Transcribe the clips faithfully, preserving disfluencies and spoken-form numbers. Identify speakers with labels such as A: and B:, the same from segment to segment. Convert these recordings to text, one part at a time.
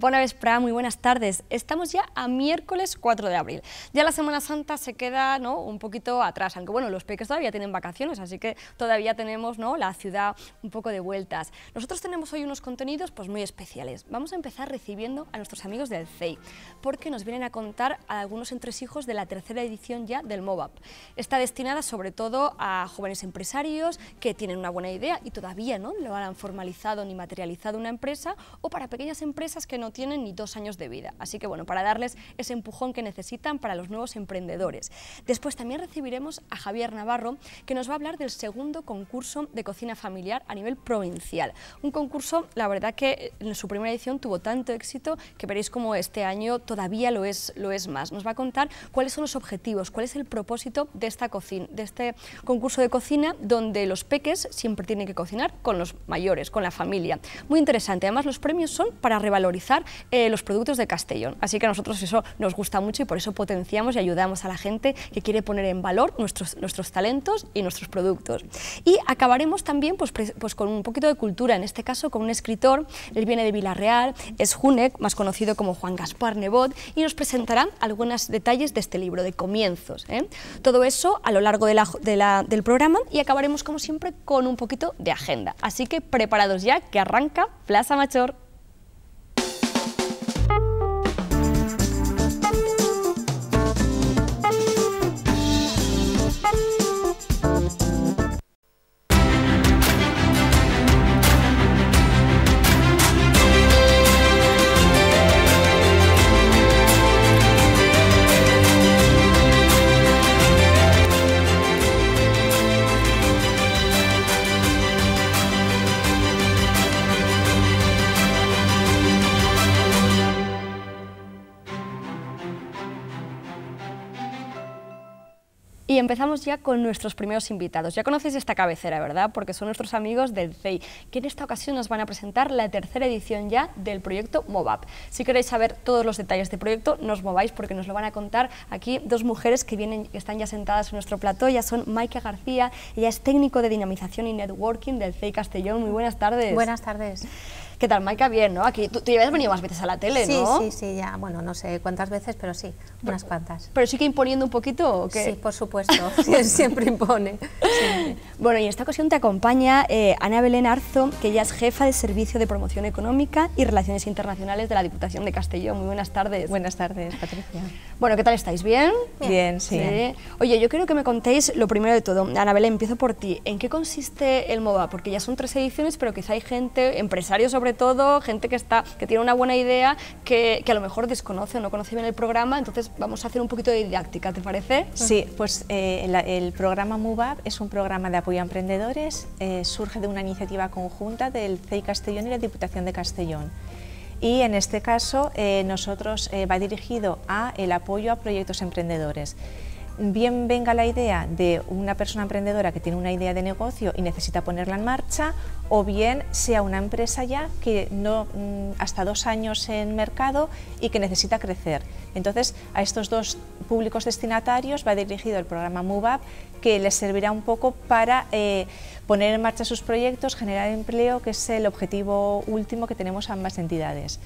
A: Bona vesprada, muy buenas tardes. Estamos ya a miércoles cuatro de abril. Ya la Semana Santa se queda, ¿no?, un poquito atrás, aunque bueno, los peques todavía tienen vacaciones, así que todavía tenemos, ¿no?, la ciudad un poco de vueltas. Nosotros tenemos hoy unos contenidos pues muy especiales. Vamos a empezar recibiendo a nuestros amigos del C E I, porque nos vienen a contar a algunos entresijos de la tercera edición ya del MOVAP. Está destinada sobre todo a jóvenes empresarios que tienen una buena idea y todavía no lo han formalizado ni materializado una empresa, o para pequeñas empresas que no tienen ni dos años de vida. Así que bueno, para darles ese empujón que necesitan para los nuevos emprendedores. Después también recibiremos a Javier Navarro, que nos va a hablar del segundo concurso de cocina familiar a nivel provincial. Un concurso, la verdad que en su primera edición tuvo tanto éxito que veréis como este año todavía lo es, lo es más. Nos va a contar cuáles son los objetivos, cuál es el propósito de, esta cocina, de este concurso de cocina, donde los peques siempre tienen que cocinar con los mayores, con la familia. Muy interesante. Además, los premios son para revalorizar eh, los productos de Castellón. Así que a nosotros eso nos gusta mucho y por eso potenciamos y ayudamos a la gente que quiere poner en valor nuestros, nuestros talentos y nuestros productos. Y acabaremos también pues, pues, con un poquito de cultura, en este caso con un escritor. Él viene de Villarreal, es Júnec, más conocido como Juan Gaspar Nebot, y nos presentará algunos detalles de este libro, de comienzos. ¿eh? Todo eso a lo largo de la, de la, del programa, y acabaremos como siempre con un poquito de agenda. Así que preparados ya, que arranca Plaza Major. Y empezamos ya con nuestros primeros invitados. Ya conocéis esta cabecera, ¿verdad? Porque son nuestros amigos del C E I, que en esta ocasión nos van a presentar la tercera edición ya del proyecto MOVAP. Si queréis saber todos los detalles del proyecto, no os mováis porque nos lo van a contar aquí dos mujeres que vienen, que están ya sentadas en nuestro plató. Ya son Maika García, ella es técnico de dinamización y networking del C E I Castellón. Muy buenas tardes.
B: Buenas tardes.
A: ¿Qué tal, Maika? Bien, ¿no? Aquí, tú, tú ya habías venido más veces a la tele,
B: sí,
A: ¿no?
B: Sí, sí, ya, bueno, no sé cuántas veces, pero sí, unas
A: pero,
B: cuantas.
A: ¿Pero sí que imponiendo un poquito o qué?
B: Sí, por supuesto, siempre impone. Siempre.
A: Bueno, y en esta ocasión te acompaña eh, Ana Belén Arzo, que ella es jefa de Servicio de Promoción Económica y Relaciones Internacionales de la Diputación de Castellón. Muy buenas tardes.
C: Buenas tardes, Patricia.
A: Bueno, ¿qué tal estáis? ¿Bien?
C: Bien, Bien sí.
A: sí. Oye, yo quiero que me contéis lo primero de todo. Ana Belén, empiezo por ti. ¿En qué consiste el MOVAP? Porque ya son tres ediciones, pero quizá hay gente, empresarios sobre todo, gente que, está, que tiene una buena idea, que, que a lo mejor desconoce o no conoce bien el programa, entonces vamos a hacer un poquito de didáctica, ¿te parece?
C: Sí, pues eh, el, el programa MOVAP es un programa de apoyo a emprendedores, eh, surge de una iniciativa conjunta del C E I Castellón y la Diputación de Castellón. Y en este caso eh, nosotros eh, va dirigido a el apoyo a proyectos emprendedores. Bien venga la idea de una persona emprendedora que tiene una idea de negocio y necesita ponerla en marcha, o bien sea una empresa ya que no hasta dos años en mercado y que necesita crecer. Entonces, a estos dos públicos destinatarios va dirigido el programa MOVAP, que les servirá un poco para eh, poner en marcha sus proyectos, generar empleo, que es el objetivo último que tenemos ambas entidades.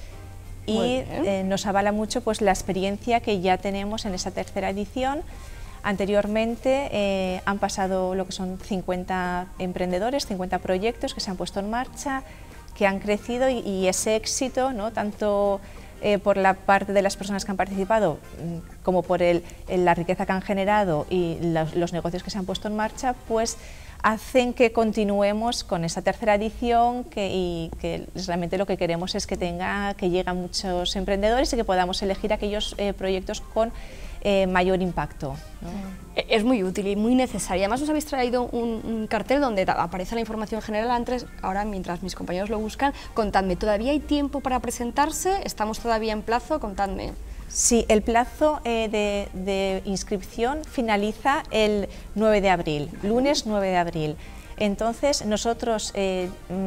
C: Y eh, nos avala mucho pues, la experiencia que ya tenemos en esa tercera edición. Anteriormente eh, han pasado lo que son cincuenta emprendedores, cincuenta proyectos que se han puesto en marcha, que han crecido, y, y ese éxito, ¿no?, tanto eh, por la parte de las personas que han participado como por el, la riqueza que han generado y los, los negocios que se han puesto en marcha, pues hacen que continuemos con esa tercera edición, que, y que realmente lo que queremos es que tenga, que lleguen muchos emprendedores y que podamos elegir aquellos eh, proyectos con eh, mayor impacto, ¿no?
A: Es muy útil y muy necesaria. Además, os habéis traído un, un cartel donde aparece la información general. Antes, ahora mientras mis compañeros lo buscan, contadme, ¿todavía hay tiempo para presentarse? ¿Estamos todavía en plazo? Contadme.
C: Sí, el plazo eh, de, de inscripción finaliza el nueve de abril, lunes nueve de abril. Entonces, nosotros eh,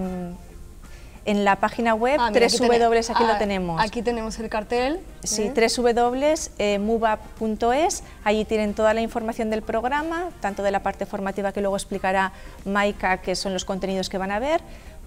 C: en la página web, ah, mira, aquí, w, aquí ah, lo tenemos.
A: Aquí tenemos el cartel.
C: Sí, ¿eh? w w w punto movap punto es, allí tienen toda la información del programa, tanto de la parte formativa que luego explicará Maika, que son los contenidos que van a ver,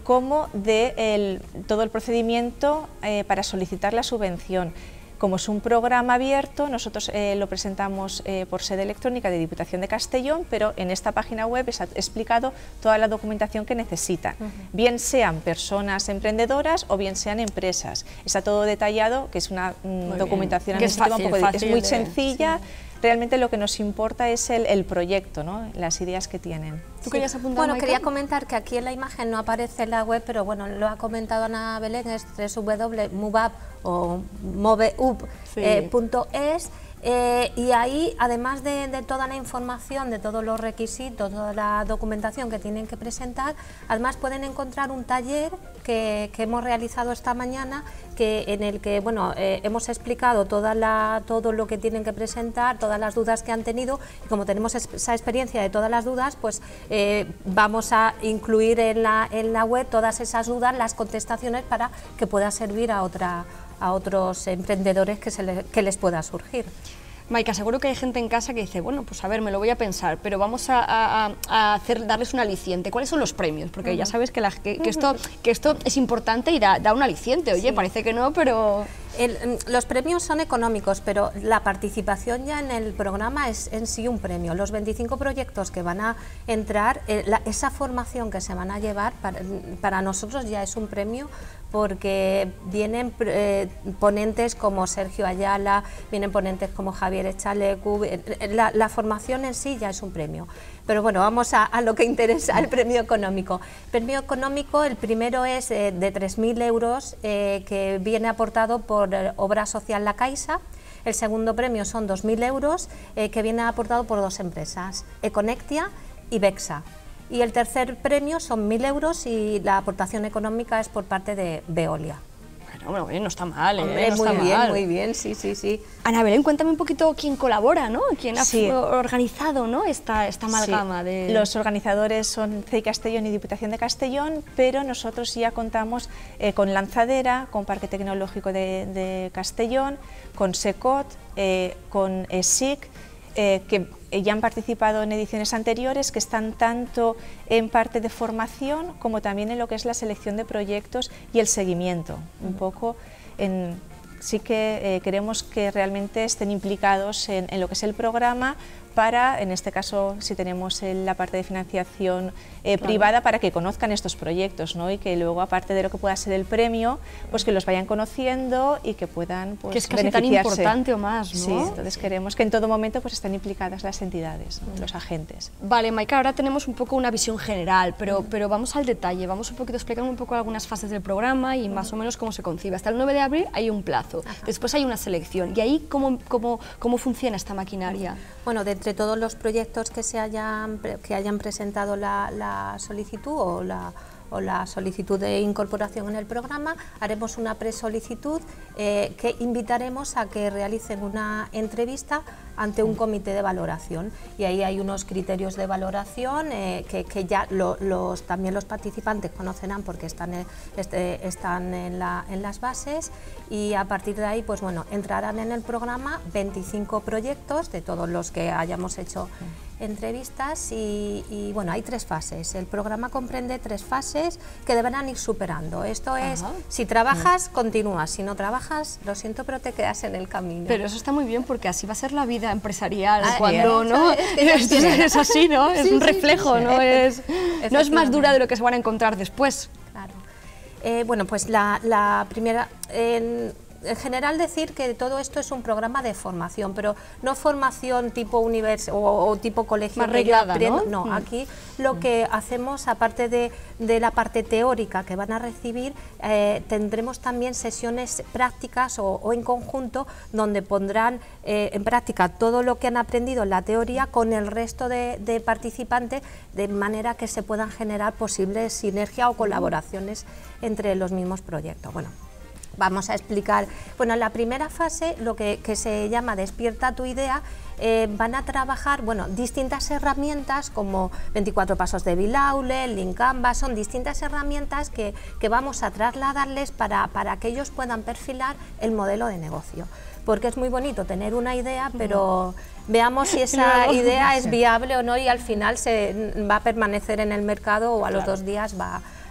C: como de el, todo el procedimiento eh, para solicitar la subvención. Como es un programa abierto, nosotros eh, lo presentamos eh, por sede electrónica de Diputación de Castellón, pero en esta página web está explicado toda la documentación que necesitan, uh-huh. bien sean personas emprendedoras o bien sean empresas. Está todo detallado, que es una mm, documentación
A: es, fácil,
C: un poco,
A: fácil
C: es muy
A: de,
C: sencilla.
A: Sí.
C: Realmente lo que nos importa es el, el proyecto, ¿no? Las ideas que tienen.
A: ¿Tú querías apuntar,
B: Bueno,
A: Maika?
B: quería comentar que aquí en la imagen no aparece en la web, pero bueno, lo ha comentado Ana Belén, es doble u doble u doble u punto moveup o moveup punto es. Sí. Eh, y ahí, además de, de toda la información, de todos los requisitos, toda la documentación que tienen que presentar, además pueden encontrar un taller que, que hemos realizado esta mañana, que, en el que bueno, eh, hemos explicado toda la, todo lo que tienen que presentar, todas las dudas que han tenido, y como tenemos esa experiencia de todas las dudas, pues eh, vamos a incluir en la, en la web todas esas dudas, las contestaciones, para que pueda servir a otra a otros emprendedores que, se le, que les pueda surgir.
A: Maika, seguro que hay gente en casa que dice, bueno, pues a ver, me lo voy a pensar, pero vamos a, a, a hacer, darles un aliciente. ¿Cuáles son los premios? Porque uh-huh. ya sabes que, la, que, que, esto, que esto es importante y da, da un aliciente. Oye, sí. parece que no, pero...
B: El, los premios son económicos, pero la participación ya en el programa es en sí un premio. Los veinticinco proyectos que van a entrar, eh, la, esa formación que se van a llevar, para, para nosotros ya es un premio, porque vienen eh, ponentes como Sergio Ayala, vienen ponentes como Javier Echalecu, la, la formación en sí ya es un premio. Pero bueno, vamos a, a lo que interesa, el premio económico. El premio económico, el primero es eh, de tres mil euros, eh, que viene aportado por eh, Obra Social La Caixa. El segundo premio son dos mil euros, eh, que viene aportado por dos empresas, Econectia y Bexa. Y el tercer premio son mil euros y la aportación económica es por parte de Veolia.
A: Bueno, bueno, no está mal, ¿eh?
B: Hombre,
A: no
B: muy
A: está
B: bien,
A: mal.
B: muy bien, sí, sí, sí.
A: Ana Belén, cuéntame un poquito quién colabora, ¿no? ¿Quién ha
C: sí.
A: organizado, ¿no? esta, esta amalgama?
C: Sí.
A: De...
C: Los organizadores son C E I Castellón y Diputación de Castellón, pero nosotros ya contamos eh, con Lanzadera, con Parque Tecnológico de, de Castellón, con SECOT, eh, con E S I C, eh, que ya han participado en ediciones anteriores, que están tanto en parte de formación como también en lo que es la selección de proyectos y el seguimiento, un poco en... Sí que eh, queremos que realmente estén implicados en, en lo que es el programa, para, en este caso, si tenemos el, la parte de financiación eh, claro. privada, para que conozcan estos proyectos, ¿no? Y que luego, aparte de lo que pueda ser el premio, pues que los vayan conociendo y que puedan pues,
A: que es casi
C: beneficiarse.
A: Tan importante o más, ¿no?
C: Sí, entonces queremos que en todo momento pues estén implicadas las entidades, ¿no? Los agentes.
A: Vale, Maika, ahora tenemos un poco una visión general, pero, mm. pero vamos al detalle, vamos un poquito a explicar un poco algunas fases del programa y mm. más o menos cómo se concibe. Hasta el nueve de abril hay un plazo, Ajá. después hay una selección, y ahí ¿cómo, cómo, cómo funciona esta maquinaria?
B: Bueno, de entre todos los proyectos que se hayan, que hayan presentado la, la solicitud o la, o la solicitud de incorporación en el programa, haremos una presolicitud eh, que invitaremos a que realicen una entrevista ante un comité de valoración, y ahí hay unos criterios de valoración eh, que, que ya lo, los, también los participantes conocerán, porque están, en, este, están en, la, en las bases, y a partir de ahí pues bueno, entrarán en el programa veinticinco proyectos de todos los que hayamos hecho entrevistas, y, y bueno, hay tres fases. El programa comprende tres fases que deberán ir superando. Esto es, Ajá. si trabajas, continúas, si no trabajas, lo siento, pero te quedas en el camino.
A: Pero eso está muy bien, porque así va a ser la vida empresarial, ah, cuando
B: eh,
A: no
B: es,
A: es, es así, ¿no? Es sí, un reflejo, sí, sí. no es no es más dura de lo que se van a encontrar después.
B: Claro. Eh, bueno, pues la, la primera... Eh, en general decir que todo esto es un programa de formación, pero no formación tipo univers o, o tipo colegio.
A: Más reglada, ¿no?
B: No,
A: mm.
B: aquí lo mm. que hacemos, aparte de, de la parte teórica que van a recibir, eh, tendremos también sesiones prácticas o, o en conjunto, donde pondrán eh, en práctica todo lo que han aprendido en la teoría con el resto de, de participantes, de manera que se puedan generar posibles sinergias o colaboraciones entre los mismos proyectos. Bueno, vamos a explicar, bueno, en la primera fase, lo que, que se llama Despierta tu idea, eh, van a trabajar, bueno, distintas herramientas como veinticuatro pasos de Bill Aulet, Lean Canvas, son distintas herramientas que, que vamos a trasladarles para, para que ellos puedan perfilar el modelo de negocio, porque es muy bonito tener una idea, pero veamos si esa idea es viable o no, y al final se va a permanecer en el mercado o a los dos días va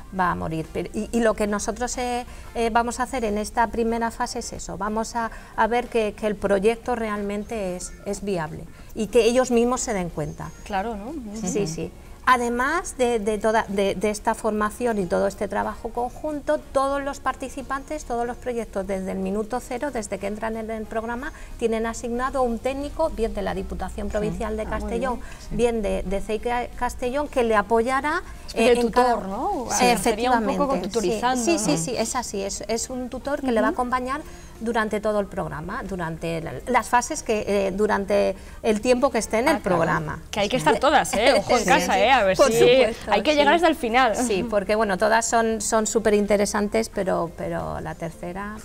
B: va a morir. Y, y lo que nosotros eh, eh, vamos a hacer en esta primera fase es eso, vamos a, a ver que, que el proyecto realmente es, es viable y que ellos mismos se den cuenta.
A: Claro, ¿no?
B: Sí, sí. sí. Además de, de, toda, de, de esta formación y todo este trabajo conjunto, todos los participantes, todos los proyectos desde el minuto cero, desde que entran en el programa, tienen asignado un técnico, bien de la Diputación Provincial sí. de Castellón, ah, bien, sí. bien de, de C I C Castellón, que le apoyará.
A: Eh, el tutor, cada... ¿no?
B: Sí, efectivamente.
A: Un poco tutorizando,
B: sí,
A: ¿no?
B: sí, sí, sí, es así, es, es un tutor que uh-huh. le va a acompañar durante todo el programa, durante la, las fases que, eh, durante el tiempo que esté en ah, el claro. programa.
A: Que hay que estar todas, ¿eh? Ojo en casa, ¿eh? A ver
B: Por
A: si
B: supuesto,
A: hay que
B: sí.
A: llegar hasta el final.
B: Sí, porque bueno, todas son son súper interesantes, pero, pero la tercera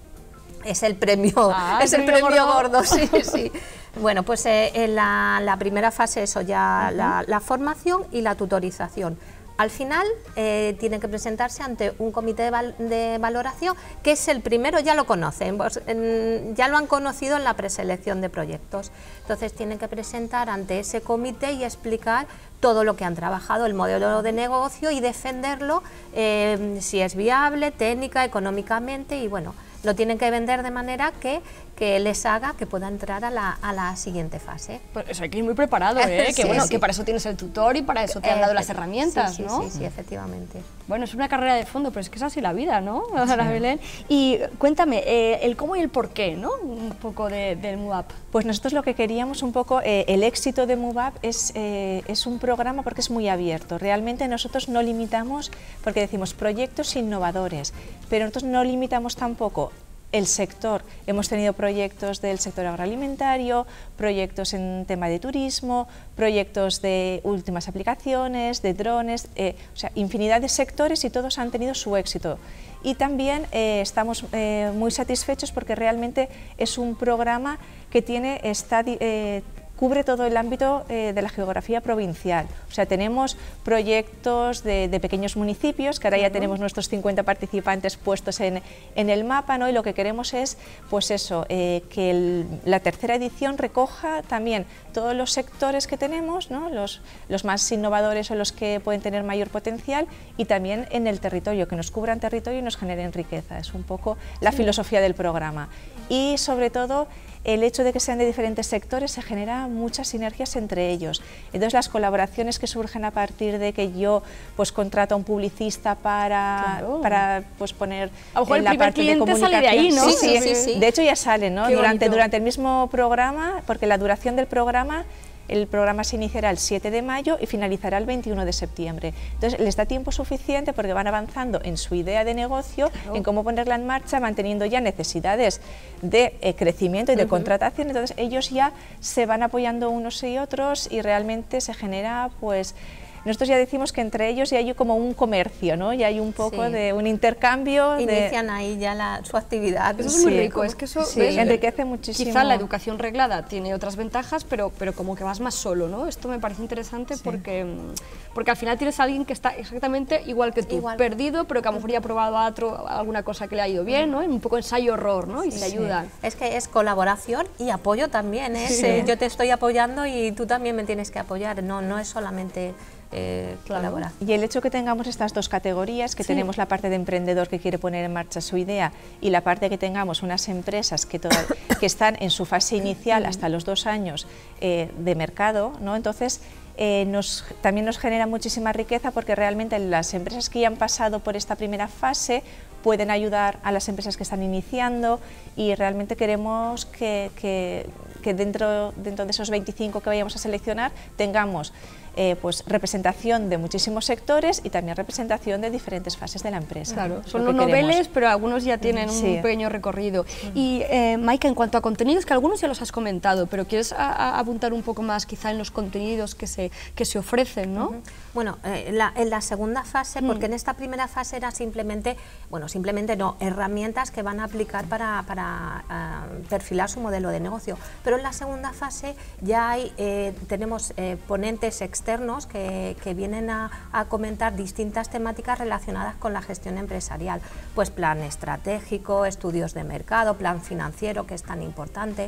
B: es el premio, ah, es el premio, premio gordo, gordo sí, sí. Bueno, pues eh, en la, la primera fase eso ya, uh-huh. la, la formación y la tutorización. Al final eh, tienen que presentarse ante un comité de, val de valoración, que es el primero, ya lo conocen, pues, en, ya lo han conocido en la preselección de proyectos. Entonces tienen que presentar ante ese comité y explicar todo lo que han trabajado, el modelo de negocio y defenderlo, eh, si es viable, técnica, económicamente y bueno, lo tienen que vender de manera que, que les haga que pueda entrar a la, a la siguiente fase.
A: Pues eso hay que ir muy preparado, ¿eh?
B: sí,
A: que bueno,
B: sí.
A: que para eso tienes el tutor y para eso te han dado las herramientas,
B: sí, sí,
A: ¿no?
B: Sí, sí, efectivamente.
A: Bueno, es una carrera de fondo, pero es que es así la vida, ¿no? Sí. Belén. Y cuéntame, eh, el cómo y el por qué, ¿no? Un poco de, del MUVAP.
C: Pues nosotros lo que queríamos un poco, eh, el éxito de MUVAP es, eh, es un programa porque es muy abierto. Realmente nosotros no limitamos, porque decimos proyectos innovadores, pero nosotros no limitamos tampoco el sector. Hemos tenido proyectos del sector agroalimentario, proyectos en tema de turismo, proyectos de últimas aplicaciones, de drones, eh, o sea, infinidad de sectores y todos han tenido su éxito. Y también eh, estamos eh, muy satisfechos porque realmente es un programa que tiene, está, eh, cubre todo el ámbito eh, de la geografía provincial. O sea, tenemos proyectos de, de pequeños municipios, que ahora ya tenemos nuestros cincuenta participantes puestos en, en el mapa, ¿no? Y lo que queremos es, pues eso, eh, que el, la tercera edición recoja también todos los sectores que tenemos, ¿no? los, los más innovadores o los que pueden tener mayor potencial, y también en el territorio, que nos cubran territorio y nos generen riqueza. Es un poco la sí. filosofía del programa. Y sobre todo, el hecho de que sean de diferentes sectores se genera muchas sinergias entre ellos. Entonces las colaboraciones que surgen a partir de que yo pues contrato a un publicista para, claro. para pues poner
A: a lo mejor
C: en
A: el
C: la parte de comunicación.
A: Sale de ahí, ¿no?
C: Sí, sí,
B: sí, sí, sí.
C: De hecho ya sale, ¿no?
A: Qué
C: Durante,
A: bonito.
C: durante el mismo programa, porque la duración del programa, el programa se iniciará el siete de mayo y finalizará el veintiuno de septiembre. Entonces les da tiempo suficiente porque van avanzando en su idea de negocio, claro. en cómo ponerla en marcha, manteniendo ya necesidades de eh, crecimiento y de uh-huh. contratación. Entonces ellos ya se van apoyando unos y otros y realmente se genera, pues, nosotros ya decimos que entre ellos ya hay como un comercio, ¿no? Ya hay un poco sí. de un intercambio.
B: Inician
C: de...
B: ahí ya la, su actividad.
A: Eso es muy sí. rico, es que eso
C: sí. ¿ves? enriquece muchísimo.
A: Quizá la educación reglada tiene otras ventajas, pero, pero como que vas más solo, ¿no? Esto me parece interesante sí. porque, porque al final tienes a alguien que está exactamente igual que tú, igual. perdido, pero que a lo mejor ya ha probado a otro alguna cosa que le ha ido bien, ¿no? Un poco ensayo-error, ¿no? Y sí. se ayudan.
B: Es que es colaboración y apoyo también, ¿eh? Sí. Yo te estoy apoyando y tú también me tienes que apoyar, no, no es solamente... Eh,
C: claro. Y el hecho que tengamos estas dos categorías, que sí. tenemos la parte de emprendedor que quiere poner en marcha su idea y la parte que tengamos unas empresas que, toda, que están en su fase inicial hasta los dos años eh, de mercado, ¿no? Entonces eh, nos, también nos genera muchísima riqueza porque realmente las empresas que ya han pasado por esta primera fase pueden ayudar a las empresas que están iniciando y realmente queremos que, que, que dentro, dentro de esos veinticinco que vayamos a seleccionar tengamos Eh, pues representación de muchísimos sectores y también representación de diferentes fases de la empresa.
A: Claro, son los noveles, pero algunos ya tienen sí. un pequeño recorrido. Uh-huh. Y eh, Maika, en cuanto a contenidos, que algunos ya los has comentado, pero quieres a, a apuntar un poco más quizá en los contenidos que se, que se ofrecen, ¿no?
B: Uh-huh. Bueno, eh, la, en la segunda fase, porque uh-huh. en esta primera fase era simplemente, bueno, simplemente no, herramientas que van a aplicar para, para uh, perfilar su modelo de negocio, pero en la segunda fase ya hay, eh, tenemos eh, ponentes externos Que, que vienen a, a comentar distintas temáticas relacionadas con la gestión empresarial, pues plan estratégico, estudios de mercado, plan financiero, que es tan importante,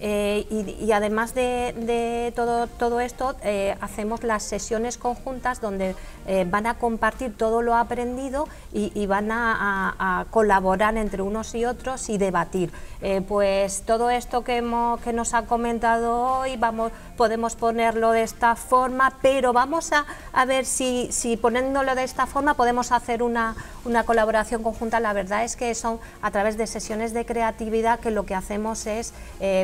B: Eh, y, y además de, de todo, todo esto, eh, hacemos las sesiones conjuntas donde eh, van a compartir todo lo aprendido y, y van a, a, a colaborar entre unos y otros y debatir. Eh, pues todo esto que, hemos, que nos ha comentado hoy, vamos, podemos ponerlo de esta forma, pero vamos a, a ver si, si poniéndolo de esta forma podemos hacer una, una colaboración conjunta. La verdad es que son a través de sesiones de creatividad que lo que hacemos es eh,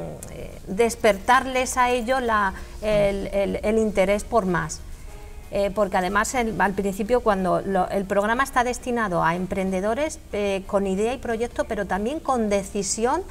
B: despertarles a ellos la, el, el, el interés por más. Eh, porque además el, al principio cuando lo, el programa está destinado a emprendedores eh, con idea y proyecto, pero también con decisión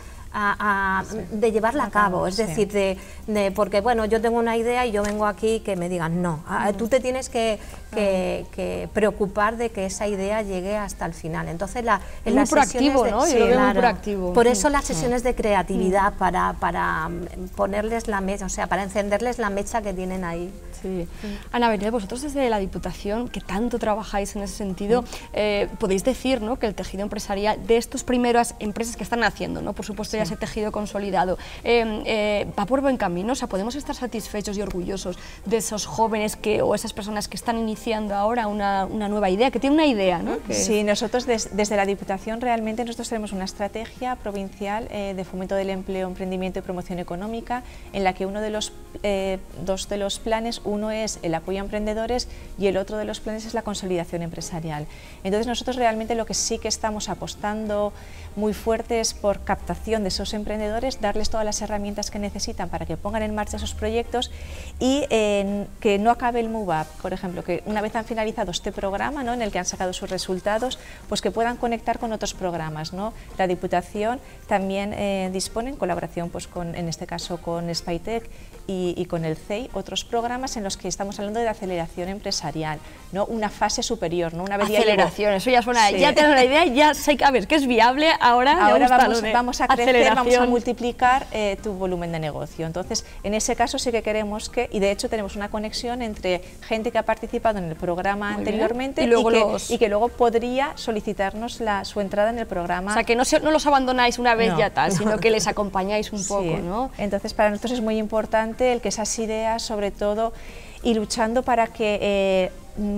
B: A, a, sí. de llevarla a cabo, es sí. decir, de, de, porque bueno, yo tengo una idea y yo vengo aquí que me digan no, a, tú te tienes que, que, que preocupar de que esa idea llegue hasta el final. Entonces la, en
A: muy
B: las
A: proactivo,
B: sesiones de,
A: ¿no?
B: sí,
A: Yo lo veo
B: claro,
A: muy proactivo.
B: Por eso las sesiones de creatividad, para, para ponerles la mecha, o sea, para encenderles la mecha que tienen ahí.
A: Sí. Sí. Ana Belén, vosotros desde la Diputación, que tanto trabajáis en ese sentido, eh, podéis decir, ¿no?, que el tejido empresarial de estas primeras empresas que están haciendo, ¿no?, por supuesto, sí. ya ese tejido consolidado, eh, eh, va por buen camino. O sea, podemos estar satisfechos y orgullosos de esos jóvenes que, o esas personas que están iniciando ahora una, una nueva idea, que tienen una idea, ¿no? Que...
C: Sí, nosotros des, desde la Diputación realmente nosotros tenemos una estrategia provincial eh, de fomento del empleo, emprendimiento y promoción económica, en la que uno de los eh, dos de los planes, uno es el apoyo a emprendedores y el otro de los planes es la consolidación empresarial. Entonces nosotros realmente lo que sí que estamos apostando muy fuerte es por captación de esos emprendedores, darles todas las herramientas que necesitan para que pongan en marcha esos proyectos y eh, que no acabe el MOVAP, por ejemplo, que una vez han finalizado este programa, ¿no?, en el que han sacado sus resultados, pues que puedan conectar con otros programas, ¿no? La Diputación también eh, dispone en colaboración, pues con, en este caso con Spytech y, y con el C E I, otros programas en los que estamos hablando de aceleración empresarial, ¿no?, una fase superior, ¿no? Una vez
A: aceleración,
C: ya
A: eso ya suena,
C: sí.
A: ya tengo la idea, ya sé que, a ver, que es viable, ahora,
C: ahora vamos,
A: de
C: vamos a crecer, vamos a multiplicar eh, tu volumen de negocio. Entonces, en ese caso sí que queremos que, y de hecho tenemos una conexión entre gente que ha participado en el programa Muy anteriormente y, luego y, que, los... y que luego podría solicitarnos la, su entrada en el programa.
A: O sea, que no, se, no los abandonáis una vez
C: no,
A: ya tal,
C: no.
A: sino que les acompañáis un
C: sí.
A: poco, ¿no?
C: Entonces, para nosotros es muy importante el que esas ideas, sobre todo, y luchando para que eh,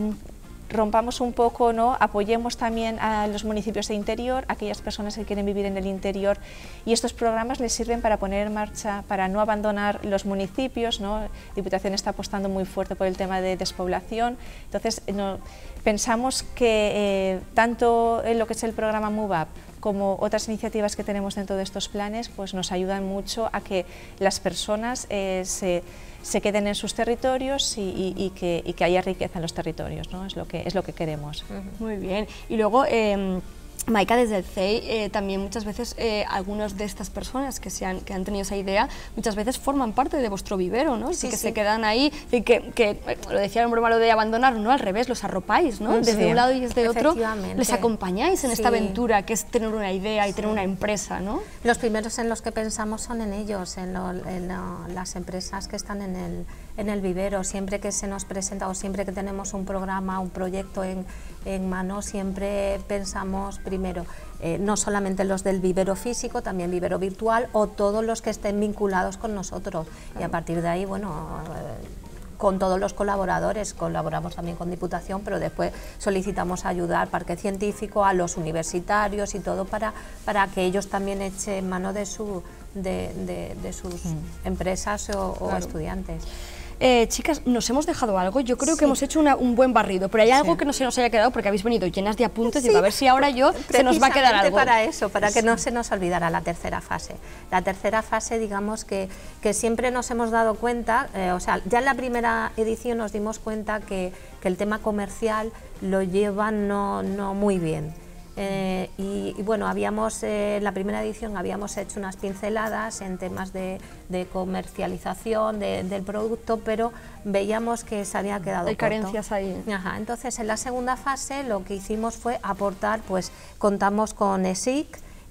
C: rompamos un poco, ¿no?, apoyemos también a los municipios de interior, a aquellas personas que quieren vivir en el interior, y estos programas les sirven para poner en marcha, para no abandonar los municipios, ¿no? La Diputación está apostando muy fuerte por el tema de despoblación, entonces no, pensamos que eh, tanto en lo que es el programa MOVAP como otras iniciativas que tenemos dentro de estos planes, pues nos ayudan mucho a que las personas eh, se, se queden en sus territorios y, y, y, que, y que haya riqueza en los territorios, ¿no? Es lo que, es lo que queremos.
A: Muy bien. Y luego, eh, Maika, desde el C E I, eh, también muchas veces eh, algunas de estas personas que, se han, que han tenido esa idea, muchas veces forman parte de vuestro vivero, ¿no?
B: Sí,
A: y que
B: sí.
A: se quedan ahí, y que, que lo decía en broma lo de abandonar, no, al revés, los arropáis, ¿no? Desde
B: sí.
A: un lado y desde otro, les acompañáis en sí. esta aventura que es tener una idea y sí. tener una empresa, ¿no?
B: Los primeros en los que pensamos son en ellos, en, lo, en lo, las empresas que están en el, en el vivero. Siempre que se nos presenta o siempre que tenemos un programa, un proyecto en, en mano, siempre pensamos primero, eh, no solamente los del vivero físico, también vivero virtual o todos los que estén vinculados con nosotros. Claro. Y a partir de ahí, bueno, eh, con todos los colaboradores, colaboramos también con Diputación, pero después solicitamos ayuda al Parque Científico, a los universitarios y todo para, para que ellos también echen mano de, su, de, de, de sus mm. empresas o, o claro. estudiantes.
A: Eh, chicas, nos hemos dejado algo, yo creo sí. que hemos hecho una, un buen barrido, pero hay algo sí. que no se nos haya quedado porque habéis venido llenas de apuntes sí. y digo, a ver si ahora yo se nos va a quedar algo.
B: Para eso, para que sí. no se nos olvidara la tercera fase. La tercera fase, digamos que, que siempre nos hemos dado cuenta, eh, o sea, ya en la primera edición nos dimos cuenta que, que el tema comercial lo llevan no, no muy bien. Eh, y, y bueno, habíamos eh, en la primera edición habíamos hecho unas pinceladas en temas de, de comercialización de, del producto, pero veíamos que se había quedado
A: Hay
B: corto.
A: carencias ahí.
B: Ajá, entonces en la segunda fase lo que hicimos fue aportar, pues contamos con E S I C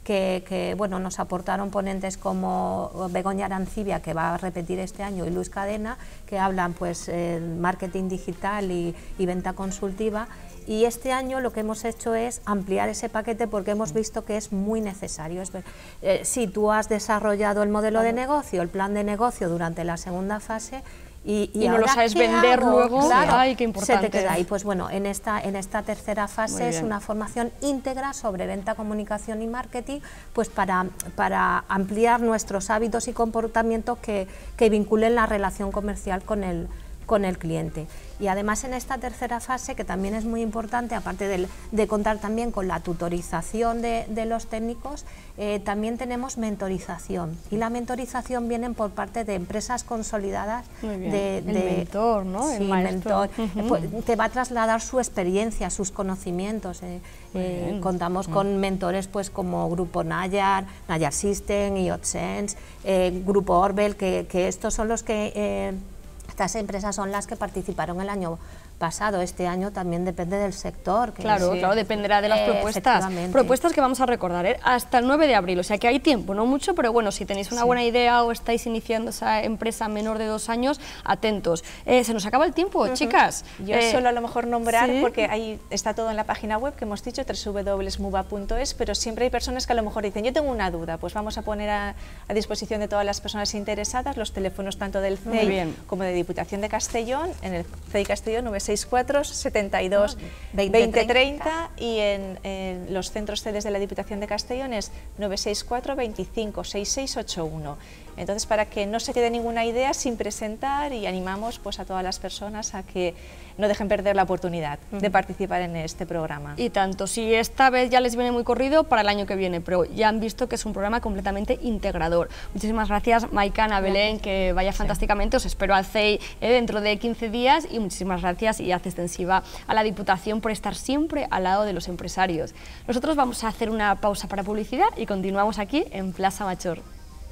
B: que, que bueno, nos aportaron ponentes como Begoña Arancibia, que va a repetir este año, y Luis Cadena, que hablan pues eh, marketing digital y, y venta consultiva. Y este año lo que hemos hecho es ampliar ese paquete porque hemos visto que es muy necesario. Es ver, eh, si tú has desarrollado el modelo de negocio, el plan de negocio durante la segunda fase, y, y,
A: y no lo sabes vender
B: hago?
A: luego,
B: claro,
A: ay, qué importante.
B: Se te queda ahí. Pues bueno, en esta, en esta tercera fase es una formación íntegra sobre venta, comunicación y marketing, pues para, para ampliar nuestros hábitos y comportamientos que, que vinculen la relación comercial con el con el cliente. Y además en esta tercera fase, que también es muy importante, aparte de, de contar también con la tutorización de, de los técnicos, eh, también tenemos mentorización, y la mentorización viene por parte de empresas consolidadas.
A: Muy bien.
B: de,
A: El
B: de
A: mentor, ¿no?
B: Sí,
A: el maestro.
B: mentor. Uh-huh. Pues, te va a trasladar su experiencia, sus conocimientos. Eh, eh, contamos uh-huh. con mentores pues como Grupo Nayar, Nayar System, I O T Sense, eh, Grupo Orbel, que, que estos son los que eh, estas empresas son las que participaron el año pasado. Este año también depende del sector. Que
A: claro,
B: sí.
A: claro, dependerá de las
B: eh,
A: propuestas. Propuestas que vamos a recordar ¿eh? hasta el nueve de abril, o sea que hay tiempo, no mucho, pero bueno, si tenéis una sí. buena idea o estáis iniciando esa empresa menor de dos años, atentos. Eh, se nos acaba el tiempo, uh-huh. chicas.
C: Yo
A: eh,
C: solo a lo mejor nombrar,
A: ¿sí?
C: porque ahí está todo en la página web que hemos dicho, doble u doble u doble punto muba punto es, pero siempre hay personas que a lo mejor dicen, yo tengo una duda, pues vamos a poner a, a disposición de todas las personas interesadas los teléfonos tanto del C E I como de Diputación de Castellón, en el C E I Castellón nueve seis cuatro, setenta y dos, veinte treinta, y en, en los centros sedes de la Diputación de Castellón es nueve seis cuatro, veinticinco, sesenta y seis ochenta y uno. Entonces, para que no se quede ninguna idea sin presentar, y animamos pues a todas las personas a que no dejen perder la oportunidad uh-huh. de participar en este programa.
A: Y tanto, si esta vez ya les viene muy corrido, para el año que viene, pero ya han visto que es un programa completamente integrador. Muchísimas gracias, Maikana, Belén, que vaya fantásticamente, os espero al C E I eh, dentro de quince días, y muchísimas gracias y hace extensiva a la Diputación por estar siempre al lado de los empresarios. Nosotros vamos a hacer una pausa para publicidad y continuamos aquí en Plaza Machor.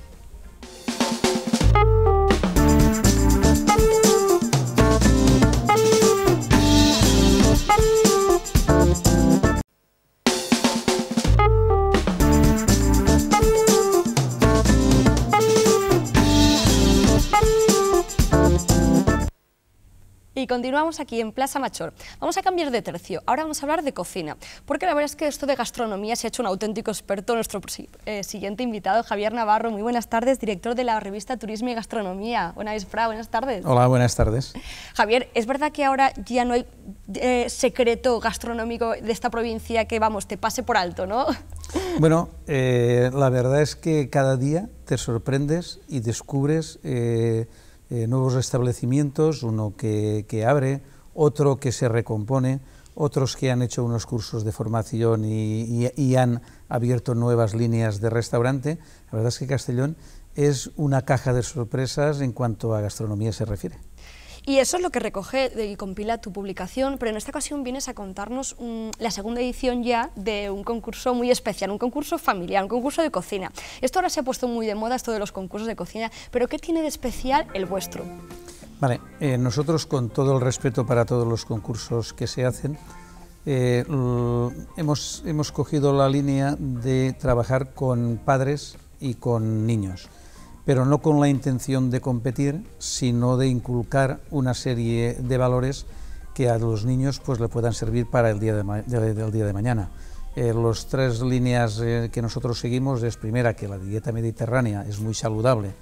A: Y continuamos aquí en Plaza Machor. Vamos a cambiar de tercio, ahora vamos a hablar de cocina, porque la verdad es que esto de gastronomía se ha hecho un auténtico experto. Nuestro eh, siguiente invitado, Javier Navarro, muy buenas tardes, director de la revista Turismo y Gastronomía. Una vez, Fra, buenas tardes.
D: Hola, buenas tardes.
A: Javier, ¿es verdad que ahora ya no hay eh, secreto gastronómico de esta provincia que, vamos, te pase por alto, no?
D: Bueno, eh, la verdad es que cada día te sorprendes y descubres Eh, Eh, nuevos establecimientos, uno que, que abre, otro que se recompone, otros que han hecho unos cursos de formación y, y, y han abierto nuevas líneas de restaurante. La verdad es que Castellón es una caja de sorpresas en cuanto a gastronomía se refiere.
A: Y eso es lo que recoge y compila tu publicación, pero en esta ocasión vienes a contarnos um, la segunda edición ya de un concurso muy especial, un concurso familiar, un concurso de cocina. Esto ahora se ha puesto muy de moda, esto de los concursos de cocina, pero ¿qué tiene de especial el vuestro?
D: Vale, eh, nosotros, con todo el respeto para todos los concursos que se hacen, eh, hemos, hemos cogido la línea de trabajar con padres y con niños, pero no con la intención de competir, sino de inculcar una serie de valores que a los niños pues le puedan servir para el día de, de, del día de mañana. Eh, las tres líneas eh, que nosotros seguimos es, primera, que la dieta mediterránea es muy saludable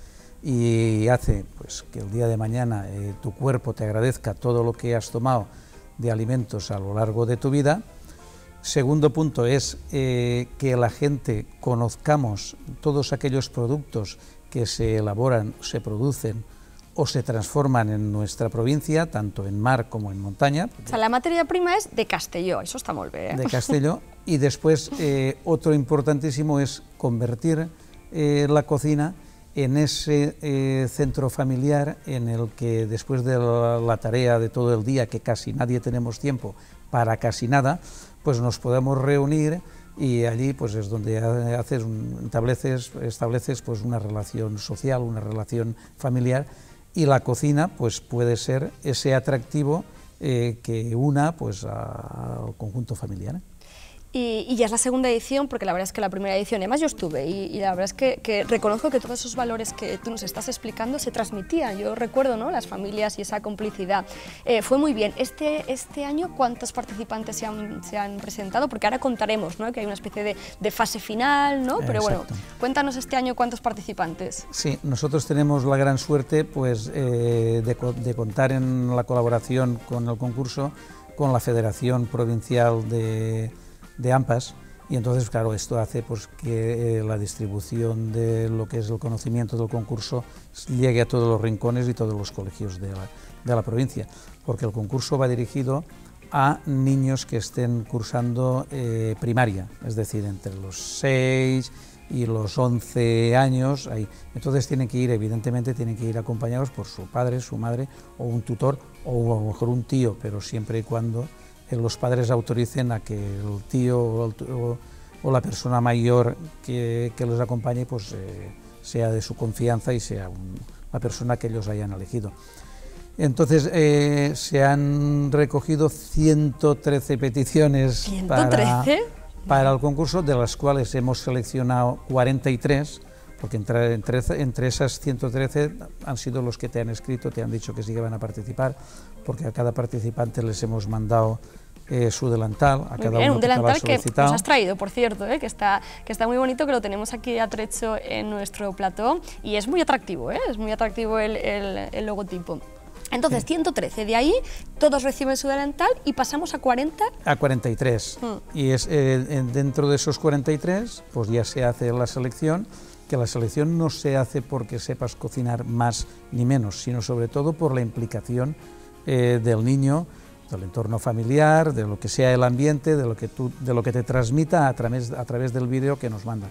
D: y hace pues que el día de mañana eh, tu cuerpo te agradezca todo lo que has tomado de alimentos a lo largo de tu vida. Segundo punto es eh, que la gente conozcamos todos aquellos productos que se elaboran, se producen o se transforman en nuestra provincia, tanto en mar como en montaña.
A: O sea, la materia prima es de Castelló, eso está muy bien.
D: De Castelló, y después eh, otro importantísimo es convertir eh, la cocina en ese eh, centro familiar en el que, después de la, la tarea de todo el día, que casi nadie tenemos tiempo para casi nada, pues nos podemos reunir, y allí pues es donde haces, estableces, estableces pues una relación social, una relación familiar, y la cocina pues puede ser ese atractivo eh, que una pues a, al conjunto familiar.
A: Y, y ya es la segunda edición, porque la verdad es que la primera edición, además yo estuve, y, y la verdad es que, que reconozco que todos esos valores que tú nos estás explicando se transmitían. Yo recuerdo, ¿no?, las familias y esa complicidad. Eh, fue muy bien. Este, este año, ¿cuántos participantes se han, se han presentado? Porque ahora contaremos, ¿no?, que hay una especie de, de fase final, ¿no? Pero
D: Exacto.
A: bueno, cuéntanos este año cuántos participantes.
D: Sí, nosotros tenemos la gran suerte, pues, eh, de, de contar en la colaboración con el concurso con la Federación Provincial de de AMPAs, y entonces, claro, esto hace pues que eh, la distribución de lo que es el conocimiento del concurso llegue a todos los rincones y todos los colegios de la, de la provincia, porque el concurso va dirigido a niños que estén cursando eh, primaria, es decir, entre los seis y los once años, ahí. Entonces tienen que ir, evidentemente, tienen que ir acompañados por su padre, su madre, o un tutor, o a lo mejor un tío, pero siempre y cuando los padres autoricen a que el tío o, el, o, o la persona mayor que, que los acompañe pues, eh, sea de su confianza y sea un, la persona que ellos hayan elegido. Entonces eh, se han recogido ciento trece peticiones
A: ¿ciento trece?
D: Para, para el concurso, de las cuales hemos seleccionado cuarenta y tres, porque entre, entre, entre esas ciento trece han sido los que te han escrito, te han dicho que sí que van a participar, porque a cada participante les hemos mandado eh, su delantal, a
A: muy
D: cada
A: bien,
D: uno
A: un
D: que
A: delantal
D: te lo ha
A: que nos has traído, por cierto, eh, que, está, que está muy bonito, que lo tenemos aquí atrecho en nuestro plató, y es muy atractivo, eh, es muy atractivo el, el, el logotipo. Entonces, ciento trece, de ahí todos reciben su delantal y pasamos a cuarenta.
D: A cuarenta y tres, mm. y es, eh, dentro de esos cuarenta y tres, pues ya se hace la selección, que la selección no se hace porque sepas cocinar más ni menos, sino sobre todo por la implicación eh, del niño, del entorno familiar, de lo que sea el ambiente, de lo que, tú, de lo que te transmita a través, a través del vídeo que nos mandan.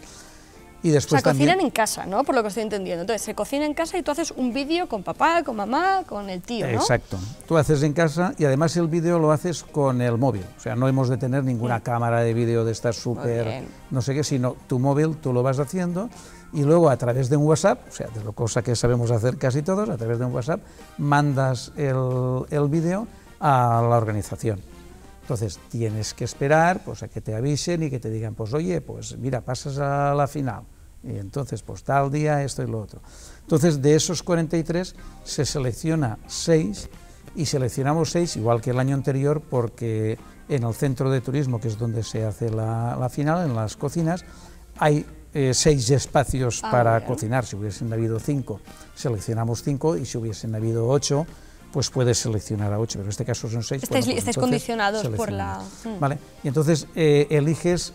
D: Y después
A: o sea,
D: también,
A: cocinan en casa, ¿no?, por lo que estoy entendiendo. Entonces, se cocina en casa y tú haces un vídeo con papá, con mamá, con el tío, ¿no?
D: Exacto. Tú haces en casa y además el vídeo lo haces con el móvil. O sea, no hemos de tener ninguna sí. cámara de vídeo de estar súper, no sé qué, sino tu móvil, tú lo vas haciendo y luego a través de un WhatsApp, o sea, de lo cosa que sabemos hacer casi todos, a través de un WhatsApp, mandas el, el vídeo a la organización. Entonces tienes que esperar pues, a que te avisen y que te digan, pues oye, pues mira, pasas a la final, y entonces pues tal día esto y lo otro. Entonces de esos cuarenta y tres se selecciona seis, y seleccionamos seis igual que el año anterior, porque en el centro de turismo, que es donde se hace la, la final, en las cocinas, hay eh, seis espacios ah, para bien. cocinar. Si hubiesen habido cinco, seleccionamos cinco, y si hubiesen habido ocho, pues puedes seleccionar a ocho, pero en este caso son seis.
A: Estáis,
D: bueno, pues
A: estáis condicionados por la...
D: ¿Vale? Y entonces eh, eliges,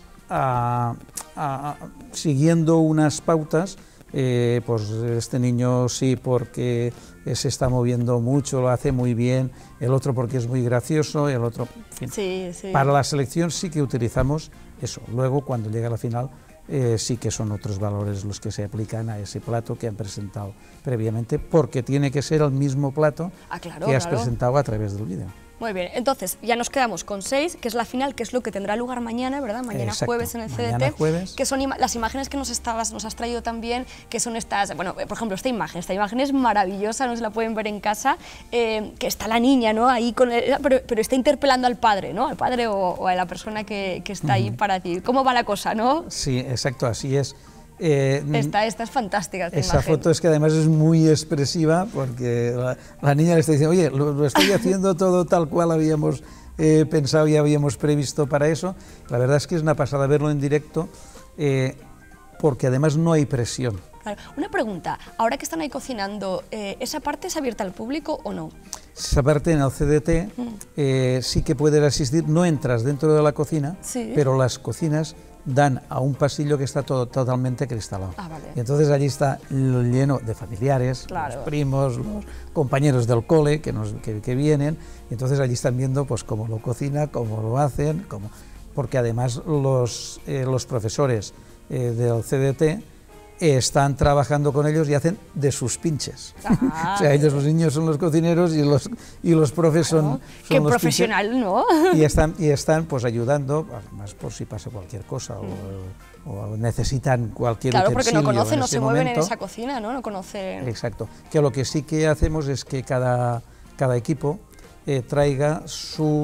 D: a, a, a, siguiendo unas pautas, eh, pues este niño sí porque se está moviendo mucho, lo hace muy bien, el otro porque es muy gracioso, el otro... En fin.
A: Sí, sí.
D: Para la selección sí que utilizamos eso, luego cuando llega a la final, Eh, sí que son otros valores los que se aplican a ese plato que han presentado previamente, porque tiene que ser el mismo plato
A: ah, claro,
D: que has
A: claro.
D: presentado a través del vídeo.
A: Muy bien, entonces ya nos quedamos con seis, que es la final, que es lo que tendrá lugar mañana, ¿verdad? Mañana
D: Exacto.
A: jueves en el C D T,
D: mañana jueves.
A: Que son ima las imágenes que nos estabas, nos has traído también, que son estas, bueno, por ejemplo, esta imagen, esta imagen es maravillosa, no se la pueden ver en casa, eh, que está la niña, ¿no?, ahí con el, pero, pero está interpelando al padre, ¿no?, al padre o, o a la persona que, que está ahí uh-huh. para ti. ¿Cómo va la cosa, no?
D: Sí, exacto, así es. Eh,
A: esta, esta es fantástica, esta
D: esa
A: imagen.
D: foto es que además es muy expresiva, porque la, la niña le está diciendo, oye, lo, lo estoy haciendo todo tal cual habíamos eh, pensado y habíamos previsto para eso. La verdad es que es una pasada verlo en directo, eh, porque además no hay presión.
A: Claro. Una pregunta, ahora que están ahí cocinando, eh, ¿esa parte es abierta al público o no?
D: Esa parte en el C D T mm. eh, sí que puedes asistir, no entras dentro de la cocina,
A: sí.
D: pero las cocinas dan a un pasillo que está todo totalmente cristalado.
A: Ah, vale.
D: Y entonces allí está lleno de familiares,
A: claro.
D: los primos, los compañeros del cole que, nos, que, que vienen, y entonces allí están viendo pues cómo lo cocina, cómo lo hacen, cómo, porque además los, eh, los profesores eh, del C D T están trabajando con ellos y hacen de sus pinches.
A: Ah,
D: o sea, ellos, los niños, son los cocineros y los, y los profes son,
A: claro.
D: son
A: Qué
D: los
A: profesional,
D: pinches,
A: ¿no?
D: Y están, y están pues ayudando, además por si pasa cualquier cosa mm. o, o necesitan cualquier
A: claro,
D: utensilio.
A: Claro, porque no conocen, no se
D: momento.
A: mueven en esa cocina, ¿no? No conocen...
D: Exacto. Que lo que sí que hacemos es que cada, cada equipo eh, traiga su,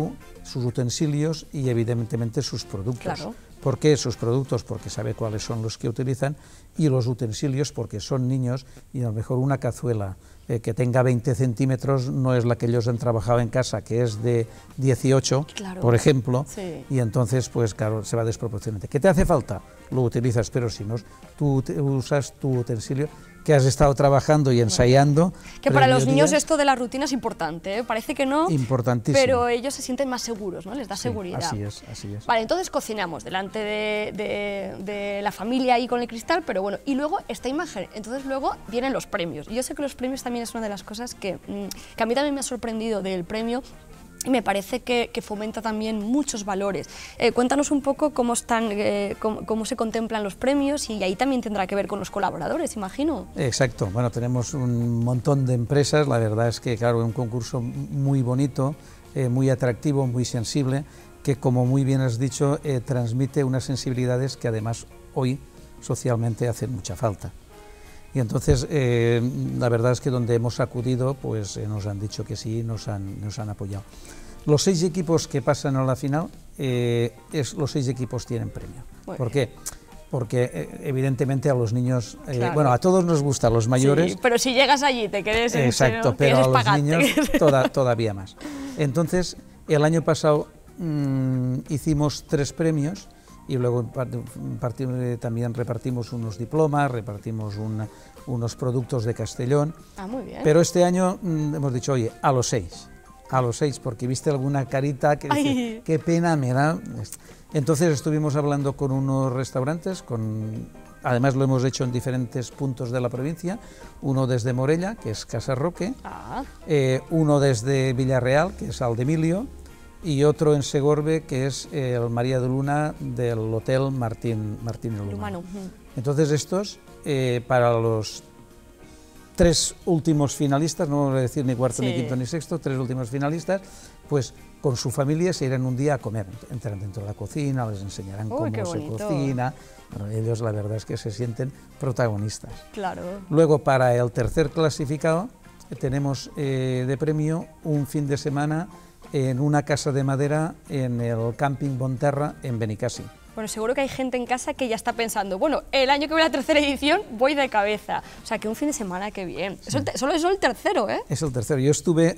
D: sus utensilios y evidentemente sus productos.
A: Claro.
D: ¿Por qué sus productos? Porque sabe cuáles son los que utilizan, y los utensilios porque son niños y a lo mejor una cazuela eh, que tenga veinte centímetros no es la que ellos han trabajado en casa, que es de dieciocho,
A: claro,
D: por ejemplo,
A: sí.
D: Y entonces pues claro, se va desproporcionalmente. ¿Qué te hace falta? Lo utilizas, pero si no, tú usas tu utensilio que has estado trabajando y ensayando.
A: Que para los niños
D: días,
A: esto de la rutina es importante, ¿eh? Parece que no,
D: importantísimo.
A: Pero ellos se sienten más seguros, ¿no? Les da
D: Sí,
A: seguridad.
D: así es, así es.
A: Vale, entonces cocinamos delante de, de, de la familia ahí con el cristal, pero bueno, y luego esta imagen, entonces luego vienen los premios. Y yo sé que los premios también es una de las cosas que, que a mí también me ha sorprendido del premio, y me parece que, que fomenta también muchos valores. Eh, cuéntanos un poco cómo, están, eh, cómo, cómo se contemplan los premios, y ahí también tendrá que ver con los colaboradores, imagino.
D: Exacto, bueno, tenemos un montón de empresas, la verdad es que claro, es un concurso muy bonito, eh, muy atractivo, muy sensible, que como muy bien has dicho, eh, transmite unas sensibilidades que además hoy socialmente hacen mucha falta. Y entonces, eh, la verdad es que donde hemos acudido, pues eh, nos han dicho que sí, nos han, nos han apoyado. Los seis equipos que pasan a la final, eh, es, los seis equipos tienen premio.
A: Muy
D: ¿Por
A: bien.
D: qué? Porque eh, evidentemente a los niños, eh,
A: Claro.
D: bueno, a todos nos gustan los mayores.
A: Sí, pero si llegas allí te quedes en
D: Exacto,
A: cero,
D: pero a
A: tienes
D: los
A: pagante.
D: niños toda, todavía más. Entonces, el año pasado mmm, hicimos tres premios, y luego parti, también repartimos unos diplomas, repartimos una, unos productos de Castellón.
A: Ah, muy bien.
D: Pero este año mmm, hemos dicho, oye, a los seis, a los seis, porque viste alguna carita que dice, qué pena me da. Entonces estuvimos hablando con unos restaurantes, con, además lo hemos hecho en diferentes puntos de la provincia, uno desde Morella, que es Casa Roque,
A: Ah.
D: eh, uno desde Villarreal, que es Aldemilio, y otro en Segorbe, que es el María de Luna del Hotel Martín, Martín el Humano. Entonces estos, eh, para los tres últimos finalistas, no voy a decir ni cuarto, sí, ni quinto, ni sexto, tres últimos finalistas, pues con su familia se irán un día a comer, entran dentro de la cocina, les enseñarán Uy, cómo se cocina, bueno, ellos la verdad es que se sienten protagonistas.
A: Claro.
D: Luego para el tercer clasificado tenemos eh, de premio un fin de semana en una casa de madera en el Camping Bonterra en Benicassi.
A: Bueno, seguro que hay gente en casa que ya está pensando, bueno, el año que viene la tercera edición voy de cabeza. O sea, que un fin de semana, qué bien. Sí. Eso, solo es el tercero, ¿eh?
D: Es el tercero. Yo estuve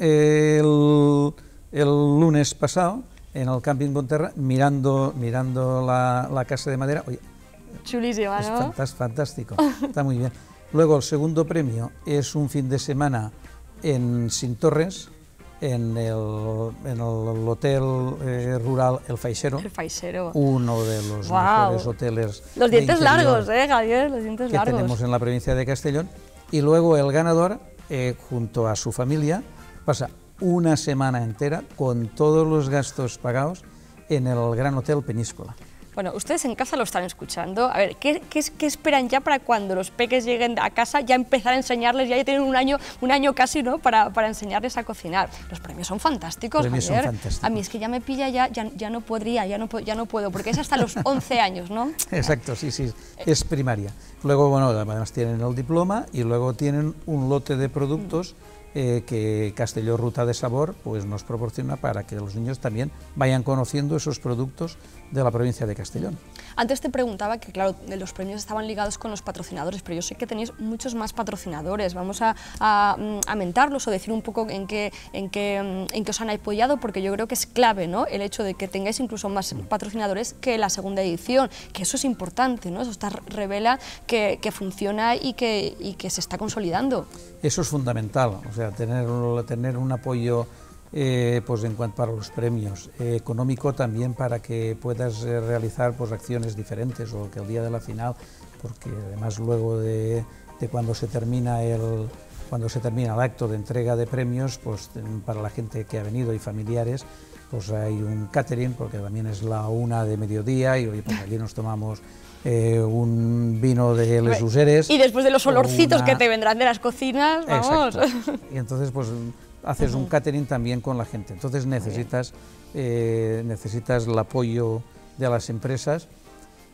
D: el, el lunes pasado en el Camping Bonterra mirando, mirando la, la casa de madera. Oye,
A: chulísima, ¿no?
D: Es fantástico, está muy bien. Luego el segundo premio es un fin de semana en Sintorres, en el, en el hotel eh, rural El Faixero,
A: El Faixero,
D: uno de los
A: wow.
D: mejores hoteles
A: los dientes
D: de
A: largos, eh, Javier, los dientes
D: que
A: largos.
D: tenemos en la provincia de Castellón. Y luego el ganador, eh, junto a su familia, pasa una semana entera con todos los gastos pagados en el Gran Hotel Peñíscola.
A: Bueno, ustedes en casa lo están escuchando. A ver, ¿qué, qué, qué esperan ya para cuando los peques lleguen a casa ya empezar a enseñarles, ya tienen un año, un año casi, ¿no?, para, para enseñarles a cocinar? Los premios son fantásticos,
D: premios
A: Javier.
D: Son fantásticos.
A: A mí es que ya me pilla, ya, ya, ya no podría, ya no, ya no puedo, porque es hasta los once años, ¿no?
D: Exacto, sí, sí, es primaria. Luego, bueno, además tienen el diploma y luego tienen un lote de productos Eh, que Castelló Ruta de Sabor pues nos proporciona para que los niños también vayan conociendo esos productos de la provincia de Castellón.
A: Antes te preguntaba que, claro, los premios estaban ligados con los patrocinadores, pero yo sé que tenéis muchos más patrocinadores. Vamos a, a, a mentarlos o decir un poco en qué, en, qué, en qué os han apoyado, porque yo creo que es clave, ¿no?, el hecho de que tengáis incluso más patrocinadores que la segunda edición, que eso es importante, ¿no? Eso está, revela que, que funciona y que, y que se está consolidando.
D: Eso es fundamental, o sea, tener, tener un apoyo eh, pues en cuanto para los premios, eh, económico también para que puedas eh, realizar pues acciones diferentes, o que el día de la final, porque además luego de, de cuando se termina el cuando se termina el acto de entrega de premios, pues para la gente que ha venido y familiares, pues hay un catering, porque también es la una de mediodía y hoy pues allí nos tomamos Eh, un vino de Les Useres.
A: Y después de los olorcitos
D: una...
A: que te vendrán de las cocinas, vamos.
D: Exacto. Y entonces pues haces un catering también con la gente. Entonces necesitas, eh, necesitas el apoyo de las empresas.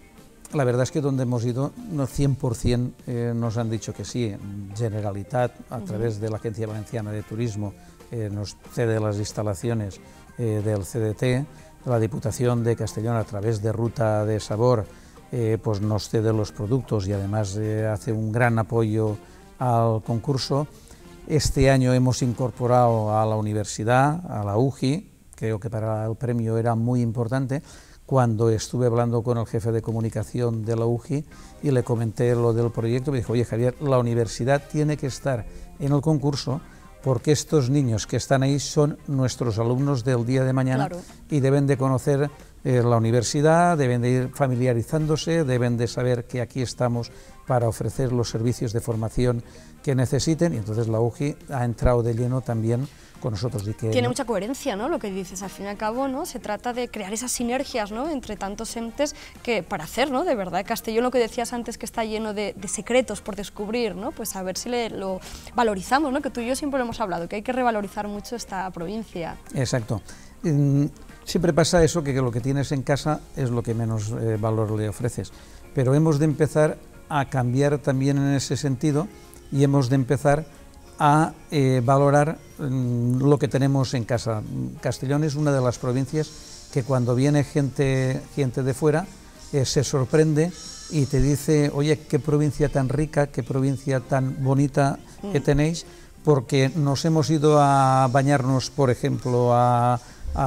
D: la verdad es que donde hemos ido, no cien por cien eh, nos han dicho que sí. Generalitat, a través de la Agencia Valenciana de Turismo, eh, nos cede las instalaciones eh, del C D T, la Diputación de Castellón, a través de Ruta de Sabor, eh, pues nos cede los productos y además eh, hace un gran apoyo al concurso. Este año hemos incorporado a la universidad, a la U G I, creo que para el premio era muy importante. Cuando estuve hablando con el jefe de comunicación de la U G I y le comenté lo del proyecto, me dijo, oye Javier, la universidad tiene que estar en el concurso porque estos niños que están ahí son nuestros alumnos del día de mañana, claro, y deben de conocer eh, la universidad, deben de ir familiarizándose, deben de saber que aquí estamos para ofrecer los servicios de formación que necesiten, y entonces la U G I ha entrado de lleno también con nosotros. Y que,
A: Tiene
D: ¿no?
A: mucha coherencia, ¿no?, lo que dices, al fin y al cabo, ¿no?, se trata de crear esas sinergias, ¿no?, entre tantos entes que para hacer, ¿no?, de verdad, Castellón, lo que decías antes, que está lleno de, de secretos por descubrir, ¿no?, pues a ver si le, lo valorizamos, ¿no?, que tú y yo siempre lo hemos hablado, que hay que revalorizar mucho esta provincia.
D: Exacto. Siempre pasa eso, que lo que tienes en casa es lo que menos eh, valor le ofreces, pero hemos de empezar a cambiar también en ese sentido y hemos de empezar a eh, valorar mm, lo que tenemos en casa. Castellón es una de las provincias que cuando viene gente, gente de fuera eh, se sorprende y te dice, oye, qué provincia tan rica, qué provincia tan bonita que tenéis, porque nos hemos ido a bañarnos, por ejemplo, a,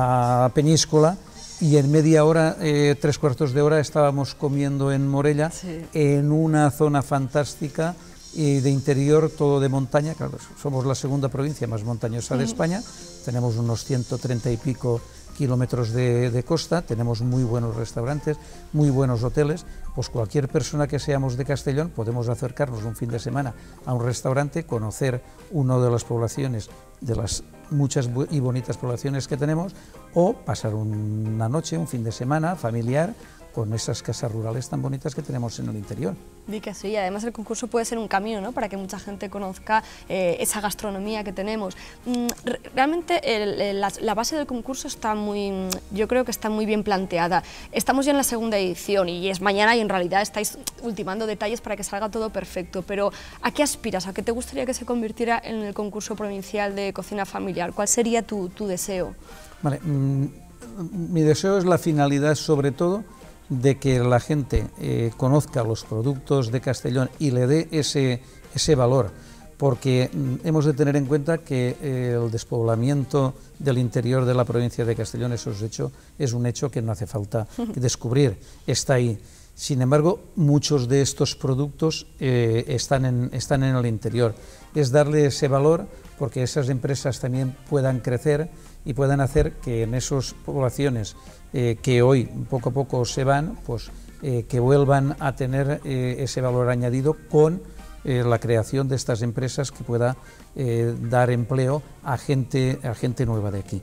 D: a Peñíscola, y en media hora, eh, tres cuartos de hora, estábamos comiendo en Morella, sí, en una zona fantástica y de interior, todo de montaña. Claro, somos la segunda provincia más montañosa de España, tenemos unos ciento treinta y pico kilómetros de, de costa, tenemos muy buenos restaurantes, muy buenos hoteles. Pues cualquier persona que seamos de Castellón podemos acercarnos un fin de semana a un restaurante, conocer una de las poblaciones, de las muchas y bonitas poblaciones que tenemos, o pasar una noche, un fin de semana familiar, con esas casas rurales tan bonitas que tenemos en el interior.
A: Di que sí, además el concurso puede ser un camino, ¿no?, para que mucha gente conozca eh, esa gastronomía que tenemos. Mm, realmente el, el, la, la base del concurso está muy, yo creo que está muy bien planteada. Estamos ya en la segunda edición y es mañana y en realidad estáis ultimando detalles para que salga todo perfecto, pero ¿a qué aspiras? ¿A qué te gustaría que se convirtiera en el concurso provincial de cocina familiar? ¿Cuál sería tu, tu deseo?
D: Vale, mm, mi deseo es la finalidad, sobre todo, de que la gente eh, conozca los productos de Castellón y le dé ese, ese valor, porque mm, hemos de tener en cuenta que eh, el despoblamiento del interior de la provincia de Castellón, eso es, hecho, es un hecho que no hace falta descubrir, está ahí. Sin embargo, muchos de estos productos eh, están, en, están en el interior. Es darle ese valor porque esas empresas también puedan crecer y puedan hacer que en esas poblaciones eh, que hoy poco a poco se van, pues eh, que vuelvan a tener eh, ese valor añadido con eh, la creación de estas empresas que pueda eh, dar empleo a gente, a gente nueva de aquí.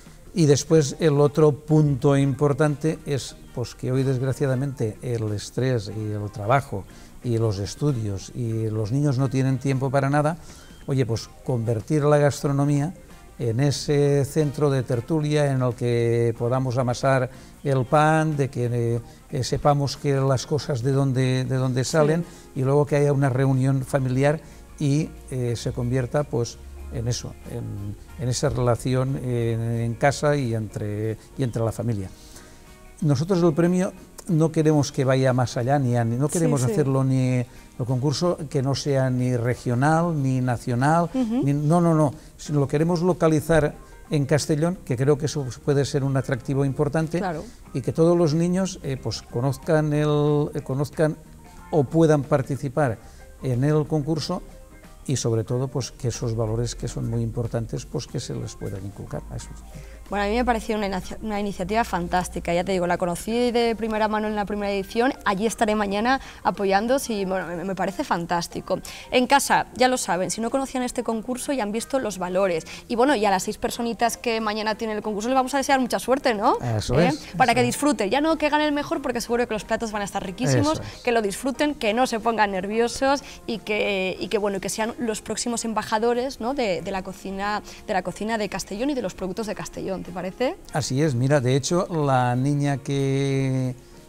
D: Y después el otro punto importante es pues, que hoy desgraciadamente el estrés y el trabajo y los estudios y los niños no tienen tiempo para nada. Oye, pues convertir la gastronomía en ese centro de tertulia en el que podamos amasar el pan, de que eh, sepamos que las cosas de dónde, de dónde salen, sí, y luego que haya una reunión familiar y eh, se convierta pues en eso, en, en esa relación en, en casa y entre, y entre la familia. Nosotros el premio no queremos que vaya más allá, ni, a, ni no queremos sí, sí. hacerlo ni el concurso que no sea ni regional, ni nacional, uh-huh. ni, no, no, no, sino lo queremos localizar en Castellón, que creo que eso puede ser un atractivo importante, claro, y que todos los niños eh, pues conozcan, el, eh, conozcan o puedan participar en el concurso y sobre todo pues que esos valores que son muy importantes pues que se les puedan inculcar a esos.
A: Bueno, a mí me pareció una, una iniciativa fantástica, ya te digo, la conocí de primera mano en la primera edición, allí estaré mañana apoyando, y bueno, me, me parece fantástico. En casa, ya lo saben, si no conocían este concurso ya han visto los valores, y bueno, y a las seis personitas que mañana tienen el concurso les vamos a desear mucha suerte, ¿no?
D: Eso
A: ¿Eh?
D: es.
A: Para
D: eso
A: que
D: es.
A: disfruten, ya no que gane el mejor, porque seguro que los platos van a estar riquísimos, es. que lo disfruten, que no se pongan nerviosos y que, y que bueno, que sean los próximos embajadores, ¿no?, de, de, la cocina, de la cocina de Castellón y de los productos de Castellón. ¿Te parece?
D: Así es, mira, de hecho la niña que,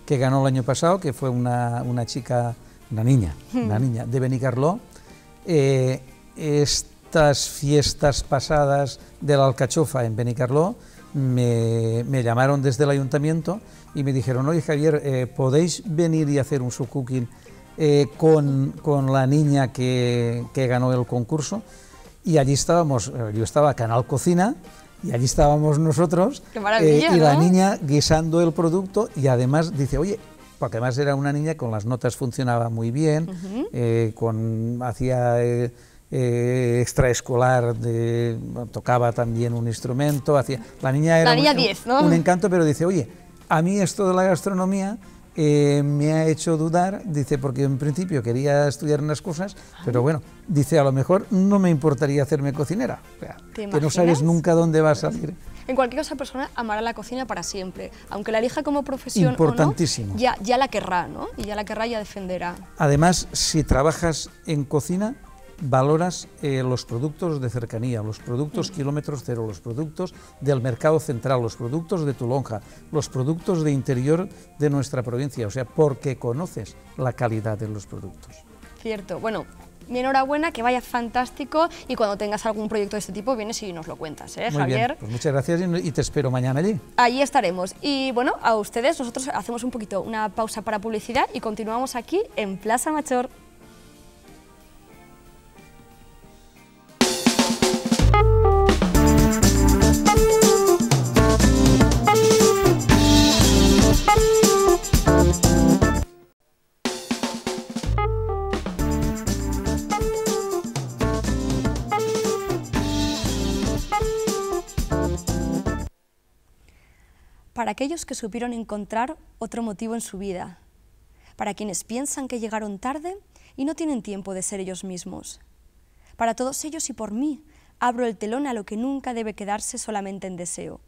D: que ganó el año pasado, que fue una, una chica, una niña, una niña de Benicarló. Eh, estas fiestas pasadas de la alcachofa en Benicarló me, me llamaron desde el ayuntamiento y me dijeron, oye Javier, eh, ¿podéis venir y hacer un show cooking eh, con, con la niña que, que ganó el concurso? Y allí estábamos, yo estaba Canal Cocina, y allí estábamos nosotros,
A: ¡qué maravilla!,
D: eh, y
A: ¿no?
D: la niña guisando el producto, y además dice, oye, porque además era una niña con las notas funcionaba muy bien, uh-huh. eh, con, hacía eh, eh, extraescolar, de, tocaba también un instrumento, hacía, la niña era
A: la niña
D: un,
A: diez, ¿no?
D: un encanto, pero dice, oye, a mí esto de la gastronomía Eh, me ha hecho dudar, dice, porque en principio quería estudiar unas cosas, pero bueno, dice, a lo mejor no me importaría hacerme cocinera, o sea, que no sabes nunca dónde va a salir.
A: En cualquier caso, la persona amará la cocina para siempre, aunque la elija como profesión
D: Importantísimo.
A: o no, ya, ya la querrá, ¿no? Y ya la querrá y ya defenderá.
D: Además, si trabajas en cocina, valoras eh, los productos de cercanía, los productos mm. kilómetros cero, los productos del mercado central, los productos de tu lonja, los productos de interior de nuestra provincia, o sea, porque conoces la calidad de los productos.
A: Cierto. Bueno, mi enhorabuena, que vaya fantástico, y cuando tengas algún proyecto de este tipo vienes y nos lo cuentas, ¿eh,
D: Muy
A: Javier?
D: Bien. Pues muchas gracias y te espero mañana allí.
A: Allí estaremos. Y bueno, a ustedes, nosotros hacemos un poquito una pausa para publicidad y continuamos aquí en Plaza Machor. Para aquellos que supieron encontrar otro motivo en su vida, para quienes piensan que llegaron tarde y no tienen tiempo de ser ellos mismos. Para todos ellos y por mí, abro el telón a lo que nunca debe quedarse solamente en deseo.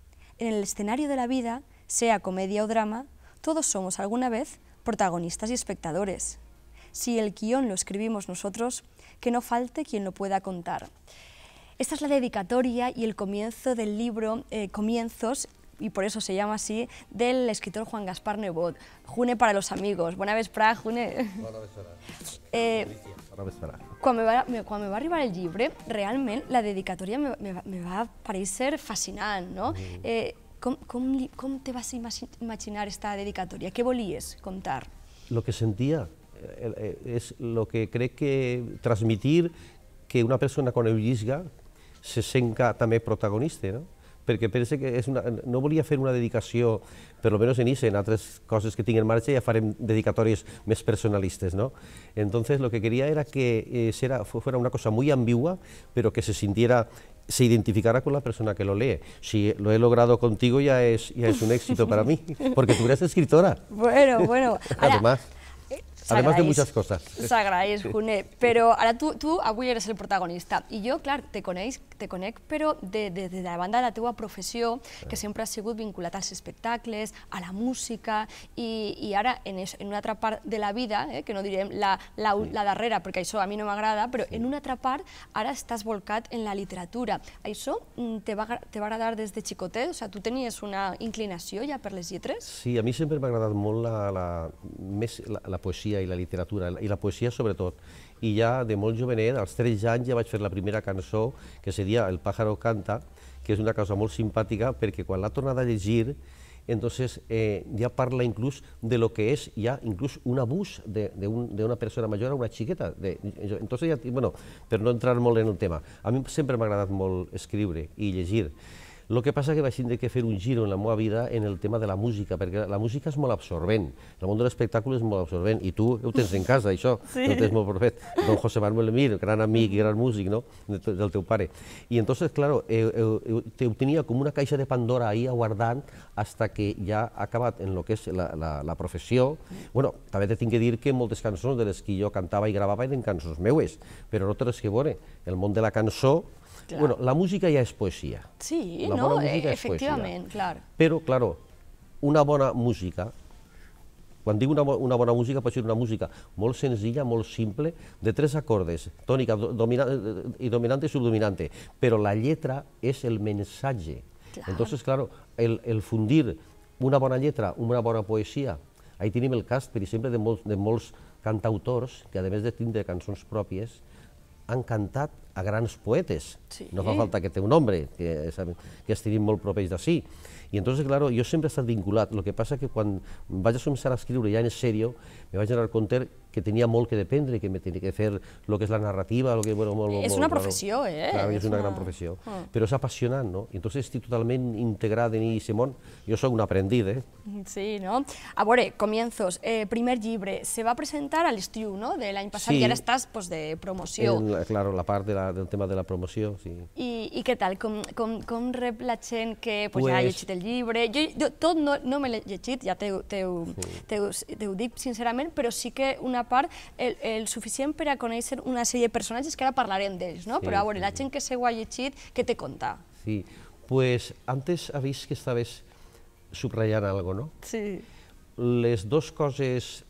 A: En el escenario de la vida, sea comedia o drama, todos somos alguna vez protagonistas y espectadores. Si el guión lo escribimos nosotros, que no falte quien lo pueda contar. Esta es la dedicatoria y el comienzo del libro eh, Comienzos, y por eso se llama así, del escritor Juan Gaspar Nebot. June para los amigos. Bona vesprada, June.
E: Bona vesprada.
A: Eh,
E: Bona vesprada.
A: quan me, va, me, quan me va arribar el llibre, realment la dedicatòria me, me, me va parecer fascinant, no? Mm. Eh, com, com, li, com te vas imaginar esta dedicatòria? Què volies contar?
E: Lo que sentía eh, es lo que crec que transmitir que una persona con el llisga se senta també protagonista, no? Perquè pense que és una, no volia fer una dedicació, per almenys en I S E, en altres coses que tinc en marxa ja farem dedicatòries més personalistes, ¿no? Entonces lo que quería era que eh, será, fuera una cosa muy ambigua, pero que se sintiera, se identificara con la persona que lo lee. Si lo he logrado contigo ya es, ya es un éxito para mí, porque tú eres escritora.
A: Bueno, bueno. Ara,
E: Además. Además de muchas cosas.
A: S'agraeix, June, però ara tu, tu avui eres el protagonista i jo, clar, te conec, te conec però de, de, de la banda de la teua professió, que sempre has sigut vinculat als espectacles, a la música, i, i ara en, es, en una altra part de la vida, eh, que no direm la, la, la darrera, perquè això a mi no m'agrada, però en una altra part ara estàs volcat en la literatura. Això te va, te va agradar des de xicotet? O sigui, tu tenies una inclinació ja per les lletres?
E: Sí, a mi sempre m'ha agradat molt la, la, més la, la poesia i la literatura, i la poesia sobretot. I ja de molt jovenet, als tretze anys, ja vaig fer la primera cançó, que seria El pájaro canta, que és una cosa molt simpàtica, perquè quan l'ha tornat a llegir, entonces eh, ja parla inclús de lo que és ja inclús un abús d'una persona major a una xiqueta. De, entonces ja, bueno, per no entrar molt en el tema, a mi sempre m'ha agradat molt escriure i llegir. El que passa és que vaig tindre que fer un giro en la meva vida en el tema de la música, perquè la música és molt absorbent, el món de l'espectacle és molt absorbent, i tu ho tens en casa, això, sí. Ho tens molt perfet. Don José Manuel Emir, gran amic i gran músic, no?, del teu pare. I entonces, claro, eh, eh, te tenia com una caixa de Pandora ahí aguardant hasta que ja ha acabat en lo que és la, la, la professió. Bueno, també te tinc que dir que moltes cançons de les que jo cantava i gravava eren cançons meues, però no té res que veure. El món de la cançó, claro. Bueno, la música ja és poesia.
A: Sí, la no, eh, efectivament, clar.
E: Però, claro, una bona música, quan dic una, una bona música, pot ser una música molt senzilla, molt simple, de tres acordes, tònica, domina, i dominante i subdominante, però la lletra és el mensatge. Clar. Entonces, claro, el, el fundir una bona lletra, una bona poesia Ahí tenim el cas, per exemple, de molts, de molts cantautors que, a més de tindre cançons pròpies, han cantat a grans poetes.
A: Sí.
E: No fa falta que té un nombre, que, que els tenim molt propers d'ací. I entonces, claro, jo sempre he estat vinculat. Lo que passa que quan vaig a començar a escriure ja en sèrio, me vaig donar compte que tenia molt que dependre, que me tenia que fer el que és la narrativa, lo que, bueno, molt, molt,
A: és
E: molt,
A: una
E: claro.
A: professió, eh?
E: Claro, és,
A: és
E: una,
A: una
E: gran professió,
A: ah.
E: però és apassionant, no? I entonces estic totalment integrat en aquest món. Jo soc un aprendit, eh?
A: Sí, no? A veure, comienzos, eh, primer llibre, se va presentar a l'estiu, no?, de l'any passat,
E: Sí.
A: i ara estàs pues, de promoció.
E: En la, claro, la part de la, del tema de la promoció, sí.
A: I, i què tal? Com, com, com rep la gent que pues,
E: Pues...
A: ja ha llegit el llibre? Jo, jo tot no, no me l'he llegit, ja t'ho sí. dic sincerament, però sí que una part, el, el suficient per a conèixer una sèrie de personatges, que ara parlarem d'ells, no?
E: Sí,
A: Però a veure,
E: sí,
A: la gent que se ho ha llegit, què te conta?
E: Sí, pues antes ha vist que estaves subratllant algo, no?
A: Sí.
E: Les dues coses,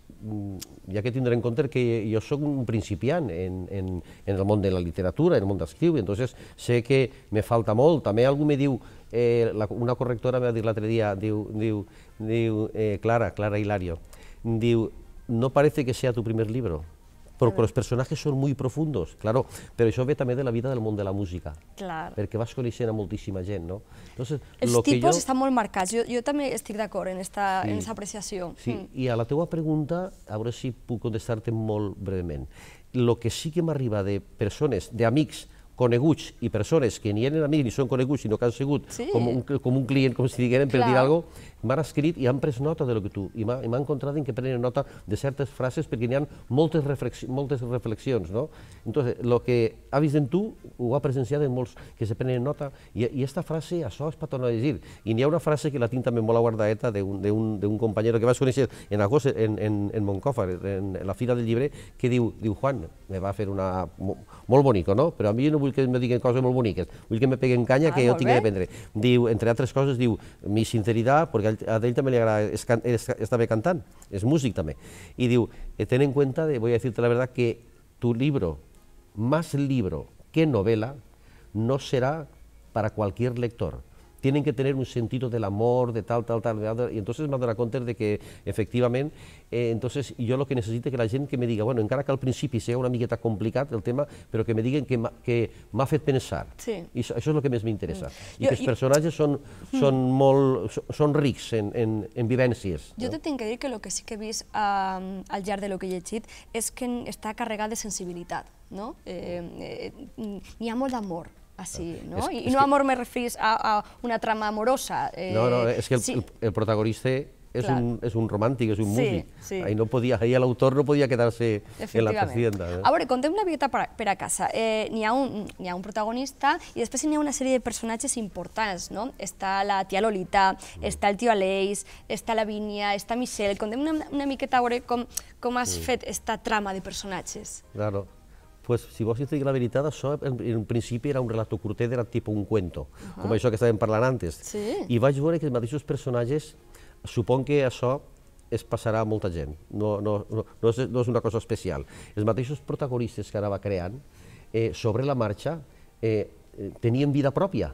E: ja que tindré en compte que jo soc un principiant en, en, en el món de la literatura, en el món d'escriure, entonces sé que me falta molt. També algú me diu, eh, la, una correctora me va dir l'altre dia, diu, diu, diu eh, Clara, Clara Hilario, diu, no parece que sea tu primer libro, porque los personajes son muy profundos, claro, però això ve també de la vida del món de la música,
A: Clar.
E: perquè vas coneixent a moltíssima gent, no? Entonces,
A: Els
E: lo que
A: tipus
E: jo...
A: estan molt marcats, jo, jo també estic d'acord en esta
E: Sí.
A: en esta apreciació.
E: Sí,
A: Mm.
E: i a la teua pregunta, a veure si puc contestar-te molt breument. El que sí que m'arriba de persones, d'amics coneguts i persones que ni eren amics ni són coneguts, sinó que han sigut
A: Sí.
E: com, un, com un client, com si digueren, per
A: Clar.
E: dir alguna cosa, m'han escrit i han pres nota de lo que tu, i m'ha encontrat en que prenen nota de certes frases perquè n'hi ha moltes, reflexi moltes reflexions, no? Entonces, lo que ha vist en tu ho ha presenciat en molts que se prenen nota, i, i esta frase, això és per tornar a llegir. I n'hi ha una frase que la tinc també molt guardadeta d'un company que vas conèixer en agost en, en, en Moncòfar, en, en la Fira del Llibre, que diu, diu Juan, me va fer una... molt bonico, no? Però a mi no vull que me diguen coses molt boniques, vull que me peguen canya,
A: Ah,
E: que jo
A: molt
E: tinc
A: bé.
E: d'aprendre. Diu, entre altres coses, diu, mi sinceritat, perquè a ell també li agrada, és, can- és, està bé cantant, és músic també, i diu, eh, ten en cuenta, de, voy a decirte la verdad, que tu libro, más libro que novela, no será para cualquier lector. Tienen que tener un sentido del amor, de tal, tal, tal, tal, y entonces me doy cuenta de que, efectivament, eh, entonces jo lo que necessito que la gent que me diga, bueno, encara que al principi sigui una miqueta complicat el tema, però que me diguen que m'ha que m'ha fet pensar.
A: Sí.
E: I això, això és el que més m'interessa.
A: Mm.
E: I
A: Jo-
E: que els
A: jo-
E: personatges són, són molt, són- són rics en, en, en vivències.
A: Jo
E: no?
A: te tinc que dir que el que sí que he vist eh, al llarg de lo que he llegit és que està carregat de sensibilitat, no? Eh, eh, N'hi ha molt d'amor, així, no?
E: És-
A: I,
E: és
A: I no
E: que-
A: amor me referís a, a una trama amorosa. Eh,
E: No, no, és que el,
A: sí.
E: el, el protagonista és
A: Clar.
E: un, és un romàntic, és un
A: Sí,
E: músic.
A: sí.
E: Ahí no podia, ahí l'autor no podia quedar-se en la trastienda. Eh?
A: A veure, contem una miqueta per, per a casa. Eh, n'hi ha, un, n'hi ha un protagonista i després n'hi ha una sèrie de personatges importants, no? Està la tia Lolita,
E: Mm.
A: està el tio Aleix, està la Vínia, està Michel. Contem una, una miqueta a veure com, com has
E: Mm.
A: fet esta trama de personatges.
E: Claro. Pues, si vols dir la veritat, això en, en principi era un relato curtet, era tipus un cuento, uh -huh. com això que estàvem parlant antes.
A: Sí.
E: I vaig veure que els mateixos personatges, supon que això es passarà a molta gent, no, no, no, no, és, no és una cosa especial. Els mateixos protagonistes que ara va creant, eh, sobre la marxa, eh, eh, tenien vida pròpia.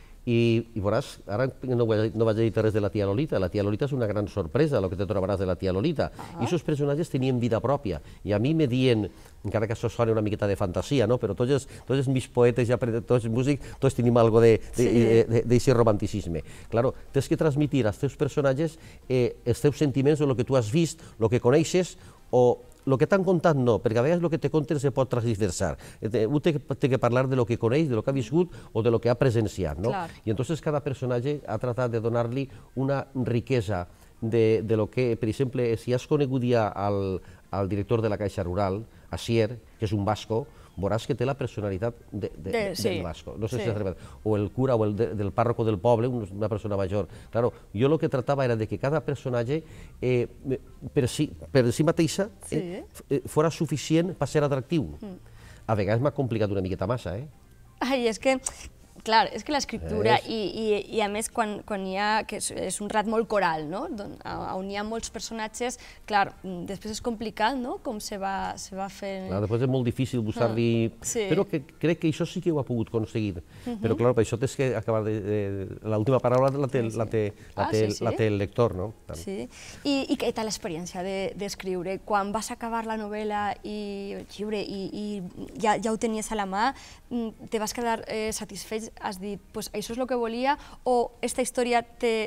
E: I, i veuràs, ara no, vaig, no vaig a dir res de la tia Lolita, la tia Lolita és una gran sorpresa, el que te trobaràs de la tia Lolita. I aquests personatges tenien vida pròpia, i a mi me dient, encara que això sona una miqueta de fantasia, no? Però tots els, tots els meus poetes, ja, tots els músics, tots tenim algo d'aquest sí. de, romanticisme. Claro, tens que transmitir als teus personatges eh, els teus sentiments, o el que tu has vist, el que coneixes, o el que t'han contat no, perquè a vegades el que te conten se pot transversar. Un té, té que parlar de lo que coneix, de lo que ha viscut o de lo que ha presenciat, no?
A: Clar.
E: I entonces cada personatge ha tratat de donar-li una riquesa de, de lo que, per exemple, si has conegut ja al, al director de la Caixa Rural, Asier, que és un basco, veuràs que té la personalitat de, de,
A: De-
E: de,
A: sí,
E: del basco. No sé
A: sí.
E: si has arribat. O el cura o el de, del párroco del poble, una persona major. Claro, jo el que tratava era de que cada personatge eh, per, si, per si mateixa eh, eh, fora suficient per ser atractiu. A vegades m'ha complicat una miqueta massa, eh?
A: Ai, és que Clar, és que l'escriptura, i, i, i a més quan, quan hi ha, que és, és un rat molt coral, no? On hi ha molts personatges, clar, després és complicat, no? Com se va, se va fer...
E: Clar, després és molt difícil buscar-li...
A: Ah, sí.
E: Però que, crec que això sí que ho ha pogut aconseguir. Uh -huh. Però clar, per això tens que acabar de... de l'última paraula la té, la té, la té, ah, sí, sí. la té el lector, no? També.
A: Sí. I, I què tal l'experiència d'escriure? De, Quan vas acabar la novel·la i el llibre i, i ja, ja ho tenies a la mà, te vas quedar eh, satisfet? Has dit, pues, això és el que volia, o aquesta història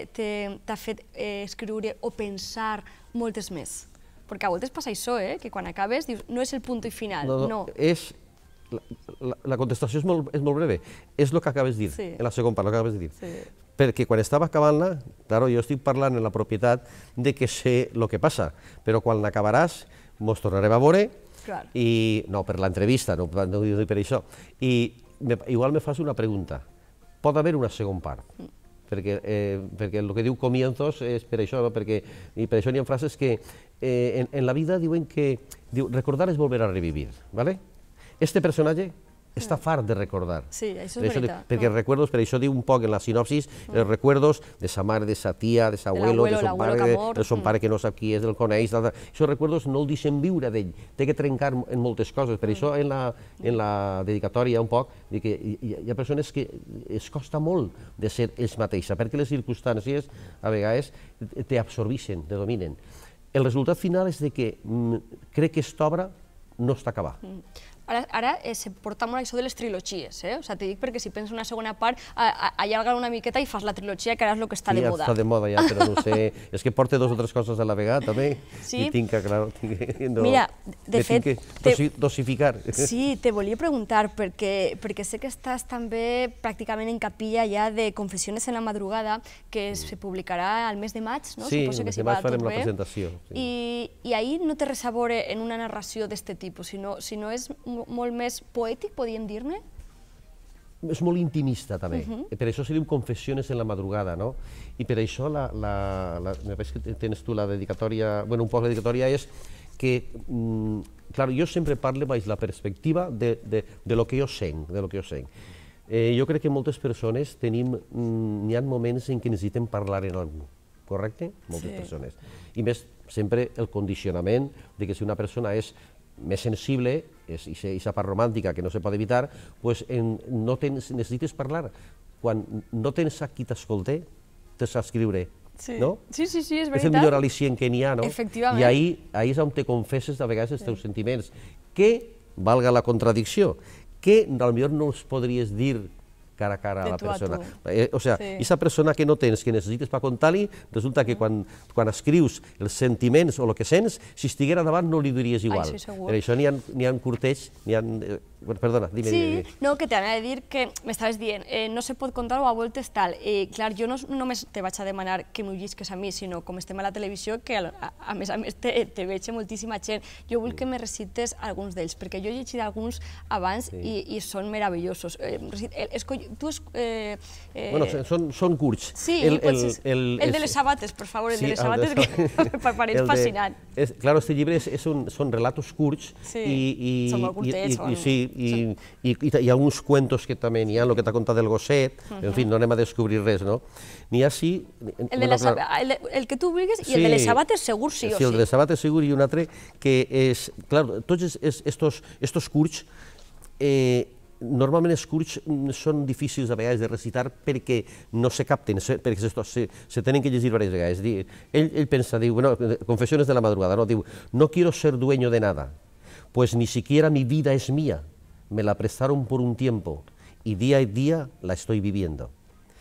A: t'ha fet eh, escriure o pensar moltes més? Perquè a voltes passa això, eh? Que quan acabes dius, no és el punt i final, no. no.
E: És, la, la, la contestació és molt, és molt breve, és el que acabes de dir, sí. en la segona part, el que acabes de dir. Sí. Perquè quan estava acabant-la, claro, jo estic parlant en la propietat de que sé el que passa, però quan l'acabaràs, mos tornarem a veure,
A: clar.
E: I no per l'entrevista, no, no ho dic per això, i me, igual me fas una pregunta, pot haver una segona part, mm. perquè, eh, perquè el que diu comienzos és per això, no? Perquè, i per això n'hi ha frases que eh, en, en la vida diuen que diu, recordar és volver a revivir, ¿vale? Este personatge està fart de recordar.
A: Sí, això
E: és
A: veritat.
E: Diu, perquè no. recuerdos, per això diu un poc en la sinopsis, mm. els recuerdos de sa mare, de sa tia, de sa abuelo, de son pare, de, de son pare que no sap qui és, del coneix, aquests recuerdos no el deixen viure d'ell, té que trencar en moltes coses, per mm. això en la, en la dedicatòria un poc, que hi, hi ha persones que es costa molt de ser ells mateixos, perquè les circumstàncies a vegades t'absorbeixen, te dominen. El resultat final és de que mm, crec que aquesta obra no està acabada. Mm.
A: Ara, ara eh, se porta molt això de les trilogies, eh? O sigui, t'ho dic perquè si penso una segona part, allargar una miqueta i fas la trilogia, que ara és el que està
E: sí,
A: de moda.
E: Sí, està de moda ja, però no sé... és que porta dos o tres coses a la vegada, també,
A: sí?
E: i tinc que, clar, tinc que... No,
A: Mira, de fet...
E: Tinc que te... dosificar.
A: Sí, te volia preguntar, perquè, perquè sé que estàs també pràcticament en capilla ja de Confessiones en la madrugada, que se publicarà al mes de maig, no?
E: Sí,
A: Suposo
E: el
A: que
E: mes
A: si
E: de maig
A: va
E: farem
A: tot
E: la
A: bé.
E: presentació. Sí.
A: I, I ahir no té res a veure en una narració d'aquest tipus, sinó, sinó és molt més poètic, podríem dir-ne?
E: És molt intimista, també. Uh -huh. Per això se diu Confessiones en la madrugada, no? I per això, la, la, la, me pareix que tens tu la dedicatòria, bueno, un poc la dedicatòria és que, mm, clar, jo sempre parlo baix la perspectiva de, de, de lo que jo sent, de lo que jo sent. Eh, jo crec que moltes persones tenim, mm, n'hi ha moments en què necessitem parlar en algú, correcte? Moltes sí. persones. I més, sempre el condicionament de que si una persona és més sensible, és aquesta part romàntica que no se pot evitar, pues en, no tens, necessites parlar. Quan no tens a qui t'escolte, te saps escriure,
A: sí.
E: no?
A: Sí, sí, sí, és veritat.
E: És el millor al·licient que n'hi ha, no?
A: Efectivament.
E: I ahí, ahí és on te confesses a vegades els teus sí. sentiments, que, valga la contradicció, que potser no els podries dir cara a cara a la persona. Eh, o sigui, aquesta persona que no tens, que necessites per contar-li, resulta que quan, quan escrius els sentiments o el que sents, si estiguera davant no li diries igual.
A: Ai, sí, segur.
E: Per això n'hi ha, n'hi ha curtells, n'hi ha... Eh, perdona, dime,
A: sí,
E: dime, dime.
A: No, que t'anava a dir que m'estaves dient, eh, no se pot contar o a voltes tal. Eh, clar, jo no només te vaig a demanar que m'ho llisques a mi, sinó com estem a la televisió, que a, a més a més te, te veig moltíssima gent. Jo vull que me recites alguns d'ells, perquè jo he llegit alguns abans sí. i, i són meravellosos. Eh, escoll, tu es, eh, eh...
E: Bueno, són, són curts.
A: Sí, el, el, el, el, el de les sabates, per favor, el sí, de les sabates, de... que pareix fascinant.
E: És, claro, este llibre és, és un, són relatos curts
A: sí.
E: i, i,
A: són molt curtets.
E: I, i, sí, i, i, i hi ha uns cuentos que també n'hi ha, el que t'ha contat del gosset, uh -huh. en fi, no anem a descobrir res, no? N'hi ha sí...
A: El, de bueno, clar, el, el que tu vulguis
E: sí,
A: i el de les sabates segur sí o sí.
E: Sí, el de les sabates segur i un altre que és... Clar, tots es, es, estos, estos curts, eh, normalment els curts són difícils a vegades de recitar perquè no se capten, perquè se, se, se tenen que llegir diverses vegades. Ell, ell pensa, diu, bueno, Confessiones de la madrugada, no? Diu, no quiero ser dueño de nada, pues ni siquiera mi vida es mía. Me la prestaron por un tiempo y día a día la estoy viviendo.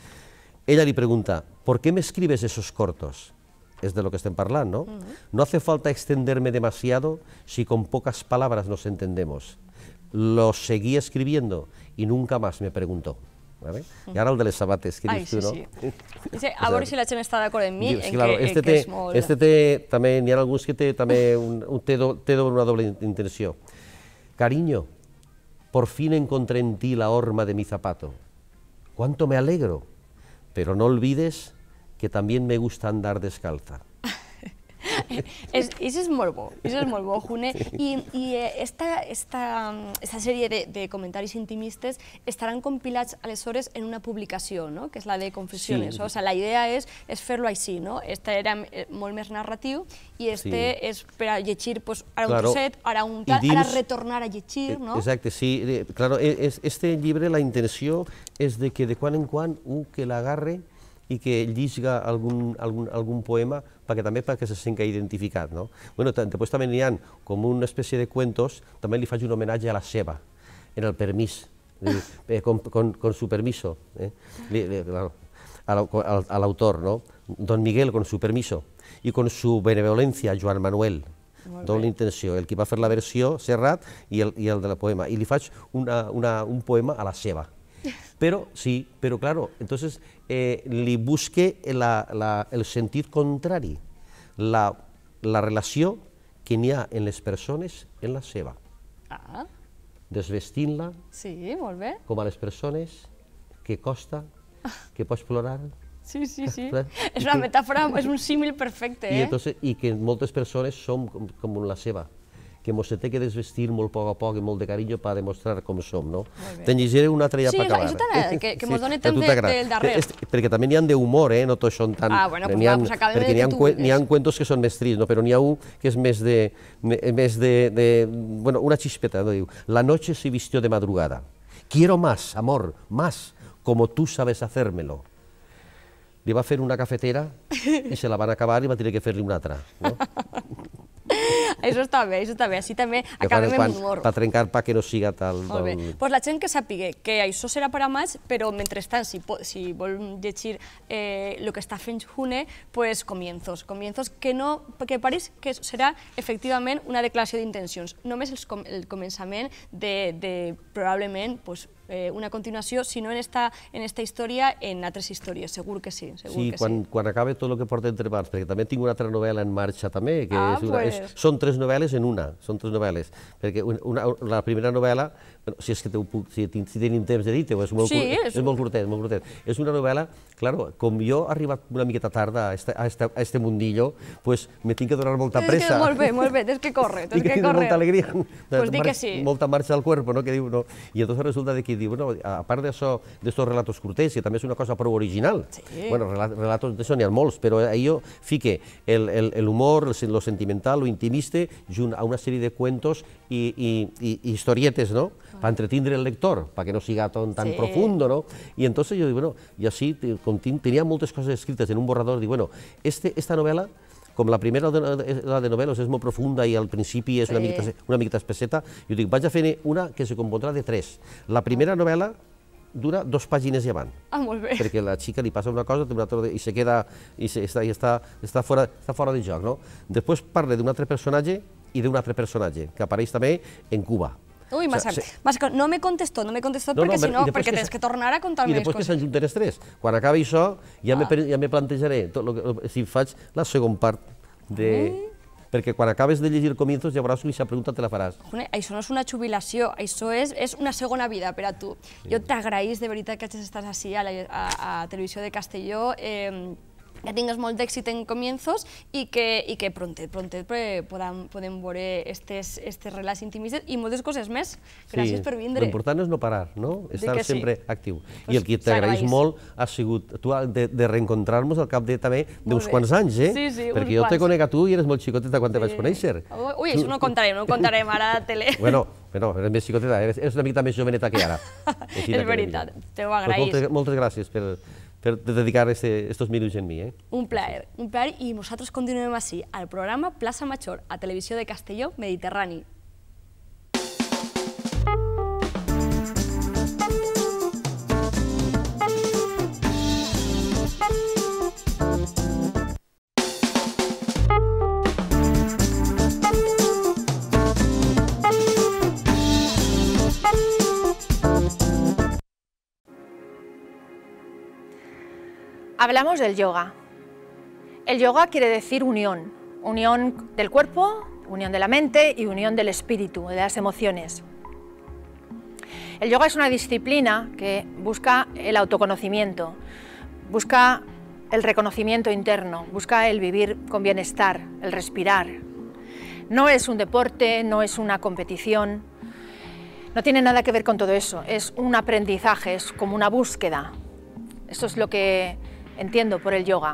E: Ella le pregunta, ¿por qué me escribes esos cortos? Es de lo que estén hablando, ¿no? Uh-huh. No hace falta extenderme demasiado si con pocas palabras nos entendemos. Lo seguí escribiendo y nunca más me preguntó. ¿Vale? Uh-huh. I ara el de les sabates, que
A: Ai,
E: dius
A: sí,
E: tu, no?
A: Sí. Sí, a veure si la gent està d'acord amb mi,
E: Dius,
A: en
E: claro,
A: que,
E: este
A: que
E: té,
A: és molt...
E: Este té, també, n'hi ha alguns que té, també un, un, té, do, té una doble intenció. Cariño, por fin encontré en ti la horma de mi zapato. Cuánto me alegro, pero no olvides que también me gusta andar descalza.
A: és, és molt bo, és molt bo, June, i, i esta, esta, esta sèrie de, de comentaris intimistes estaran compilats aleshores en una publicació, no? Que és la de Confessiones, sí. O sea, la idea és, és fer-lo així, no? Este era molt més narratiu i este sí. és per a llegir pues, ara claro. un trosset, ara un tal, dins... ara retornar a llegir, no?
E: Exacte, sí, claro, este llibre la intenció és de que de quan en quan un que l'agarre i que llisga algun, algun, algun poema perquè també perquè se senti identificat, no? Bueno, després també n'hi ha com una espècie de cuentos, també li faig un homenatge a la seva, en el permís, eh, con, con, con su permiso, eh? li, li, claro, a l'autor, ¿no? Don Miguel, con su permiso, i con su benevolencia, Joan Manuel, doble intenció, el que va fer la versió, Serrat, i el, i el de la poema, i li faig una, una, un poema a la seva. Pero, sí, pero claro, entonces eh, li busque la, la, el sentit contrari, la, la relació que n'hi ha en les persones en la seva.
A: Ah.
E: Desvestint-la
A: sí, molt bé.
E: Com a les persones que costa, que pots plorar.
A: Sí, sí, sí. És una metàfora, és un símil perfecte.
E: I,
A: eh?
E: entonces, i que moltes persones som com, com la seva, que mos se té que desvestir molt a poc a poc i molt de carinyo per demostrar com som, no? Te'n llegiré una altra ja
A: sí,
E: per acabar.
A: Sí, això t'agrada, que, que sí, mos doni temps de, del darrer.
E: Perquè també n'hi ha d'humor, eh? No tots són tan...
A: Ah, bueno, pues, ha, pues acabem
E: perquè
A: de
E: tu N'hi ha cuentos que són més tristos, no? Però n'hi ha un que és més de... més de, de bueno, una chispeta, no? Diu, la noche se vistió de madrugada. Quiero más, amor, más, como tú sabes hacérmelo. Li va fer una cafetera i se la van acabar i va tenir que fer-li una altra, no?
A: Això està bé, això està bé, així també acabem amb humor.
E: Per trencar, perquè no siga tal...
A: Molt bé, doncs la gent que sàpiga que això serà per a maig, però mentrestant, si, si vol llegir eh, el que està fent June, pues comienzos, comienzos que no, que pareix que serà efectivament una declaració d'intencions, només el, el començament de, de probablement, pues, eh, una continuació, sinó en esta, en esta història, en altres històries, segur que sí. Segur
E: sí,
A: que
E: quan,
A: sí.
E: quan acabe tot el que porta entre mans, perquè també tinc una altra novel·la en marxa també, que
A: ah,
E: és una,
A: pues...
E: és, són tres novel·les en una, són tres novel·les, perquè una, la primera novel·la, bueno, si és que puc, si, si tenim temps de dir-ho, és, molt,
A: sí,
E: és... és molt curtet, molt curtet. És una novel·la, claro, com jo he arribat una miqueta tarda a este, a este, a este mundillo, pues me tinc que donar molta pressa.
A: Que, molt bé, molt bé, tens que córrer, tens que, que córrer.
E: Molta alegria,
A: pues di que sí.
E: Molta marxa al cuerpo, no? Que diu, no? I entonces resulta de que diu, bueno, a part d'això, d'estos relatos curtets, que també és una cosa prou original, sí. Bueno, relatos d'això n'hi ha molts, però jo fique el, el, el humor, lo sentimental, lo intimista, junt a una sèrie de cuentos i, i, i, i historietes, no? Ah. Per entretindre el lector, perquè no siga tan, tan sí. profundo, no? I entonces jo dic, bueno, i així, com tenia moltes coses escrites en un borrador, dic, bueno, este, esta novel·la, com la primera, la de novel·les, és molt profunda i al principi és una, sí. miqueta, una miqueta espesseta, jo dic, vaig a fer una que se compondrà de tres. La primera novel·la dura dos pàgines i avant.
A: Ah, molt bé.
E: Perquè a la xica li passa una cosa una altra, i se queda, i, se, està, i està, està, fora, està fora de joc, no? Després parla d'un altre personatge i d'un altre personatge, que apareix també en Cuba.
A: Uy, o sea, se... no me contestó, no me contestó no, perquè no, si no, perquè tens que, que tornar a contar-me
E: més coses. I després que s'enjunten els tres. Quan acabi això, ja, ah. me, ja me plantejaré tot lo que, si faig la segona part de... Mm. Perquè quan acabes de llegir Comienzos, ja veuràs que aquesta pregunta te la faràs.
A: June, això no és una jubilació, això és, és una segona vida per a tu. Sí. Jo t'agraïs de veritat que estàs així a, la, a, a Televisió de Castelló, eh, que tingues molt d'èxit en Comienzos i que, i que prontet, prontet podem, podem veure estes, estes relats intimistes i moltes coses més. Gràcies
E: sí,
A: per vindre.
E: L'important és no parar, no? Estar sempre sí. actiu.
A: Pues
E: I el que t'agraeix molt ha sigut tu de, de reencontrar-nos al cap de també d'uns quants anys, eh?
A: Sí, sí,
E: perquè jo te conec a tu i eres molt xicoteta quan sí. te vaig conèixer.
A: Ui, això no ho contarem, no ho contarem ara a la tele.
E: Bueno, però eres més xicoteta, eres una miqueta més joveneta que ara.
A: És veritat, te ho agraïs.
E: Moltes, moltes gràcies per... per dedicar este, estos minuts en mi. Eh?
A: Un plaer, un plaer, i nosaltres continuem així, al programa Plaça Major, a Televisió de Castelló Mediterrani.
F: Hablamos del yoga. El yoga quiere decir unión, unión del cuerpo, unión de la mente y unión del espíritu, de las emociones. El yoga es una disciplina que busca el autoconocimiento, busca el reconocimiento interno, busca el vivir con bienestar, el respirar. No es un deporte, no es una competición, no tiene nada que ver con todo eso, es un aprendizaje, es como una búsqueda. Eso es lo que entiendo por el yoga.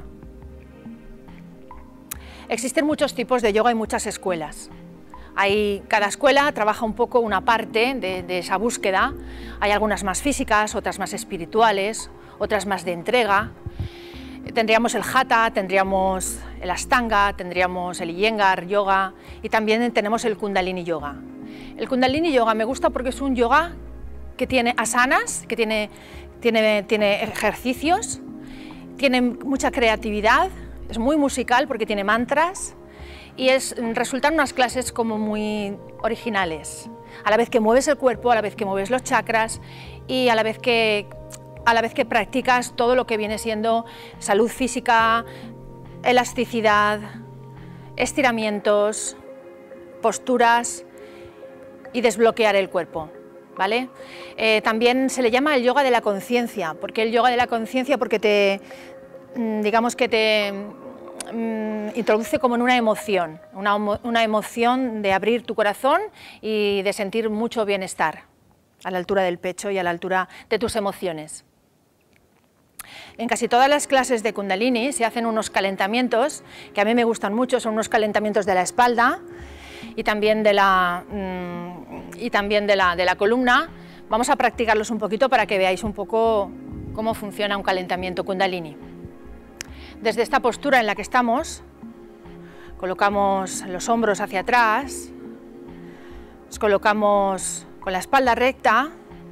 F: Existen muchos tipos de yoga y muchas escuelas. Hay, cada escuela trabaja un poco una parte de, de esa búsqueda. Hay algunas más físicas, otras más espirituales, otras más de entrega. Tendríamos el Hatha, tendríamos el Ashtanga, tendríamos el Iyengar yoga y también tenemos el Kundalini yoga. El Kundalini yoga me gusta porque es un yoga que tiene asanas, que tiene, tiene, tiene ejercicios, tiene mucha creatividad, es muy musical porque tiene mantras y es, resultan unas clases como muy originales, a la vez que mueves el cuerpo, a la vez que mueves los chakras y a la vez que, a la vez que practicas todo lo que viene siendo salud física, elasticidad, estiramientos, posturas y desbloquear el cuerpo. ¿Vale? Eh, también se le llama el yoga de la conciencia. ¿Por qué el yoga de la conciencia? Porque te, digamos que te mm, introduce como en una emoción, una, una emoción de abrir tu corazón y de sentir mucho bienestar a la altura del pecho y a la altura de tus emociones. En casi todas las clases de Kundalini se hacen unos calentamientos que a mí me gustan mucho, son unos calentamientos de la espalda y también de la, mmm, y también de la, de la columna. Vamos a practicarlos un poquito para que veáis un poco cómo funciona un calentamiento Kundalini. Desde esta postura en la que estamos, colocamos los hombros hacia atrás, nos colocamos con la espalda recta,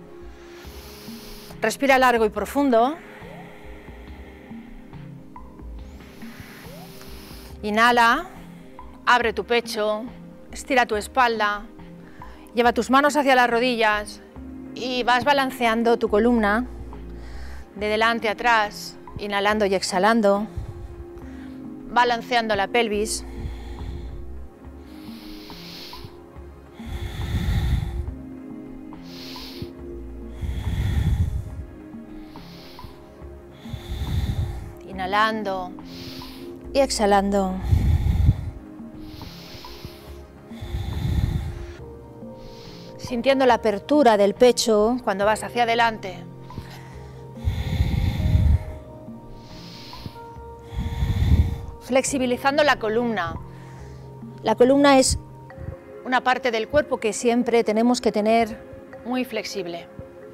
F: respira largo y profundo, inhala, abre tu pecho, estira tu espalda, lleva tus manos hacia las rodillas y vas balanceando tu columna de delante a atrás, inhalando y exhalando, balanceando la pelvis. Inhalando y exhalando. Sintiendo la apertura del pecho cuando vas hacia adelante. Flexibilizando la columna. La columna es una parte del cuerpo que siempre tenemos que tener muy flexible.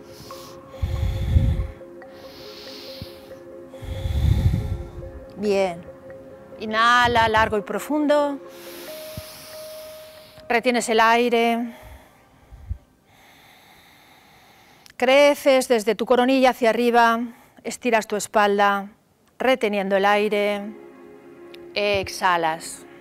F: Bien. Inhala largo y profundo. Retienes el aire. Creces desde tu coronilla hacia arriba, estiras tu espalda, reteniendo el aire, exhalas.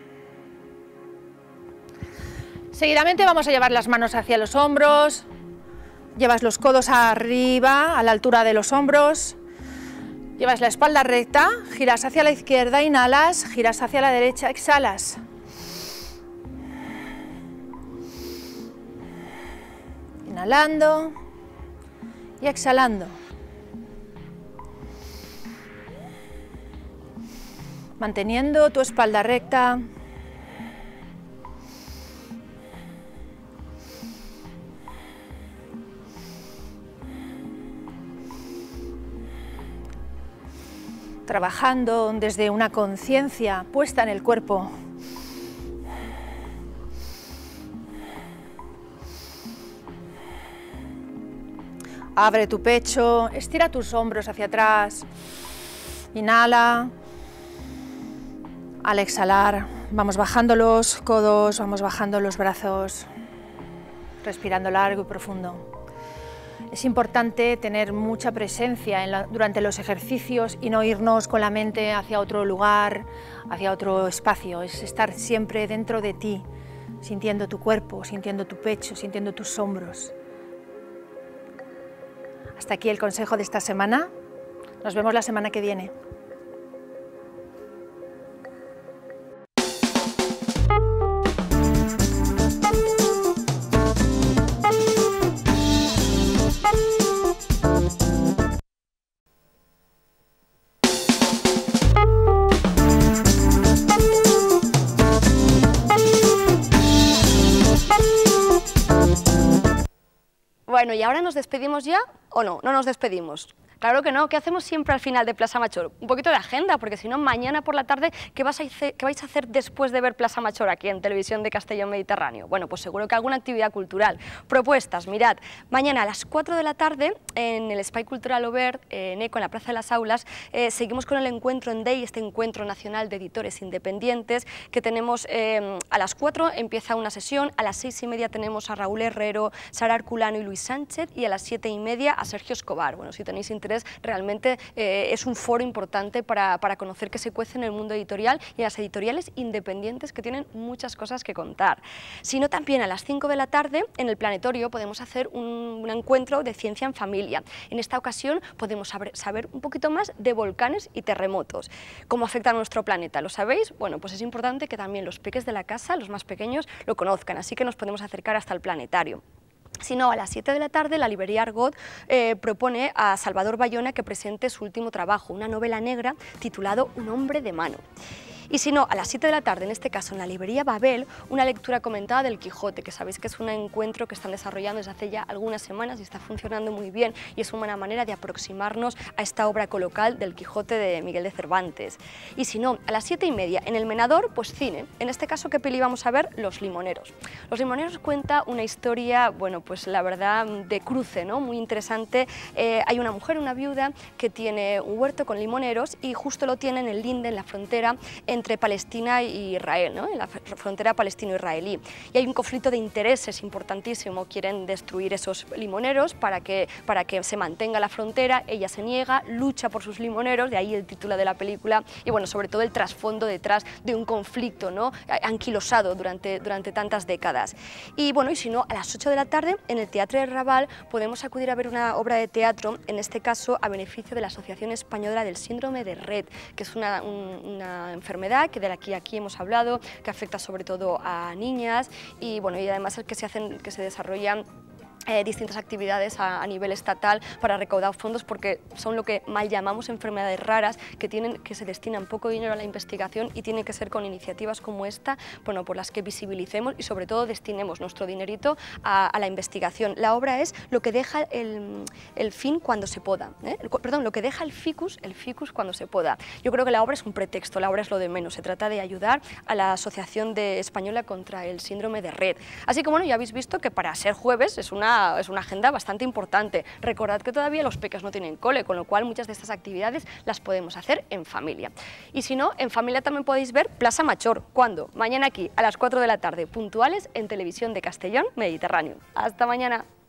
F: Seguidamente vamos a llevar las manos hacia los hombros, llevas los codos arriba, a la altura de los hombros, llevas la espalda recta, giras hacia la izquierda, inhalas, giras hacia la derecha, exhalas. Inhalando y exhalando. Manteniendo tu espalda recta. Trabajando desde una conciencia puesta en el cuerpo. Abre tu pecho, estira tus hombros hacia atrás, inhala, al exhalar vamos bajando los codos, vamos bajando los brazos, respirando largo y profundo. Es importante tener mucha presencia en la, durante los ejercicios y no irnos con la mente hacia otro lugar, hacia otro espacio, es estar siempre dentro de ti, sintiendo tu cuerpo, sintiendo tu pecho, sintiendo tus hombros. Hasta aquí el consejo de esta semana. Nos vemos la semana que viene.
A: Bueno, ¿y ahora nos despedimos ya o no? No nos despedimos. Claro que no, ¿qué hacemos siempre al final de Plaza Major? Un poquito de agenda, porque si no, mañana por la tarde, ¿qué, vas a hacer, ¿qué vais a hacer después de ver Plaza Major aquí en Televisión de Castellón Mediterráneo? Bueno, pues seguro que alguna actividad cultural. Propuestas, mirad, mañana a las cuatro de la tarde, en el Espai Cultural Obert, en ECO, en la Plaza de las Aulas, eh, seguimos con el encuentro en D E I, este Encuentro Nacional de Editores Independientes, que tenemos eh, a las cuatro, empieza una sesión, a las seis y media tenemos a Raúl Herrero, Sara Arculano y Luis Sánchez, y a las siete y media a Sergio Escobar. Bueno, si tenéis interés, realmente eh, es un foro importante para, para conocer qué se cuece en el mundo editorial y en las editoriales independientes, que tienen muchas cosas que contar. Sino también a las cinco de la tarde en el Planetorio podemos hacer un, un encuentro de ciencia en familia. En esta ocasión podemos saber, saber un poquito más de volcanes y terremotos. ¿Cómo afecta a nuestro planeta? ¿Lo sabéis? Bueno, pues es importante que también los peques de la casa, los más pequeños, lo conozcan, así que nos podemos acercar hasta el Planetario. Si no, a las siete de la tarde la librería Argot eh, propone a Salvador Bayona que presente su último trabajo, una novela negra titulado Un hombre de mano. Y si no, a las siete de la tarde, en este caso en la librería Babel, una lectura comentada del Quijote, que sabéis que es un encuentro que están desarrollando desde hace ya algunas semanas y está funcionando muy bien, y es una buena manera de aproximarnos a esta obra colocal del Quijote de Miguel de Cervantes. Y si no, a las siete y media, en el Menador, pues cine. En este caso, ¿qué peli vamos a ver? Los Limoneros. Los Limoneros cuenta una historia, bueno, pues la verdad, de cruce, ¿no? Muy interesante. Eh, hay una mujer, una viuda, que tiene un huerto con limoneros y justo lo tiene en el linde, en la frontera, en entre Palestina e Israel, ¿no? En la frontera palestino-israelí. Y hay un conflicto de intereses importantísimo, quieren destruir esos limoneros para que, para que se mantenga la frontera, ella se niega, lucha por sus limoneros, de ahí el título de la película, y bueno, sobre todo el trasfondo detrás de un conflicto, ¿no? Anquilosado durante, durante tantas décadas. Y bueno, y si no, a las ocho de la tarde, en el Teatre del Raval, podemos acudir a ver una obra de teatro, en este caso a beneficio de la Asociación Española del Síndrome de Rett, que es una, un, una enfermedad que de aquí, aquí hemos hablado, que afecta sobre todo a niñas, y bueno, y además es que se hacen, que se desarrollan Eh, distintas actividades a, a nivel estatal para recaudar fondos, porque son lo que mal llamamos enfermedades raras, que, tienen, que se destinan poco dinero a la investigación, y tiene que ser con iniciativas como esta, bueno, por las que visibilicemos y sobre todo destinemos nuestro dinerito a, a la investigación. La obra es lo que deja el, el fin cuando se poda, ¿eh? el, perdón, lo que deja el ficus, el ficus cuando se poda. Yo creo que la obra es un pretexto, la obra es lo de menos, se trata de ayudar a la Asociación de Española contra el Síndrome de Rett. Así que bueno, ya habéis visto que para ser jueves es una Es una agenda bastante importante. Recordad que todavía los peques no tienen cole, con lo cual muchas de estas actividades las podemos hacer en familia. Y si no, en familia también podéis ver Plaza Major. ¿Cuándo? Mañana aquí, a las cuatro de la tarde, puntuales, en Televisión de Castellón Mediterráneo. ¡Hasta mañana!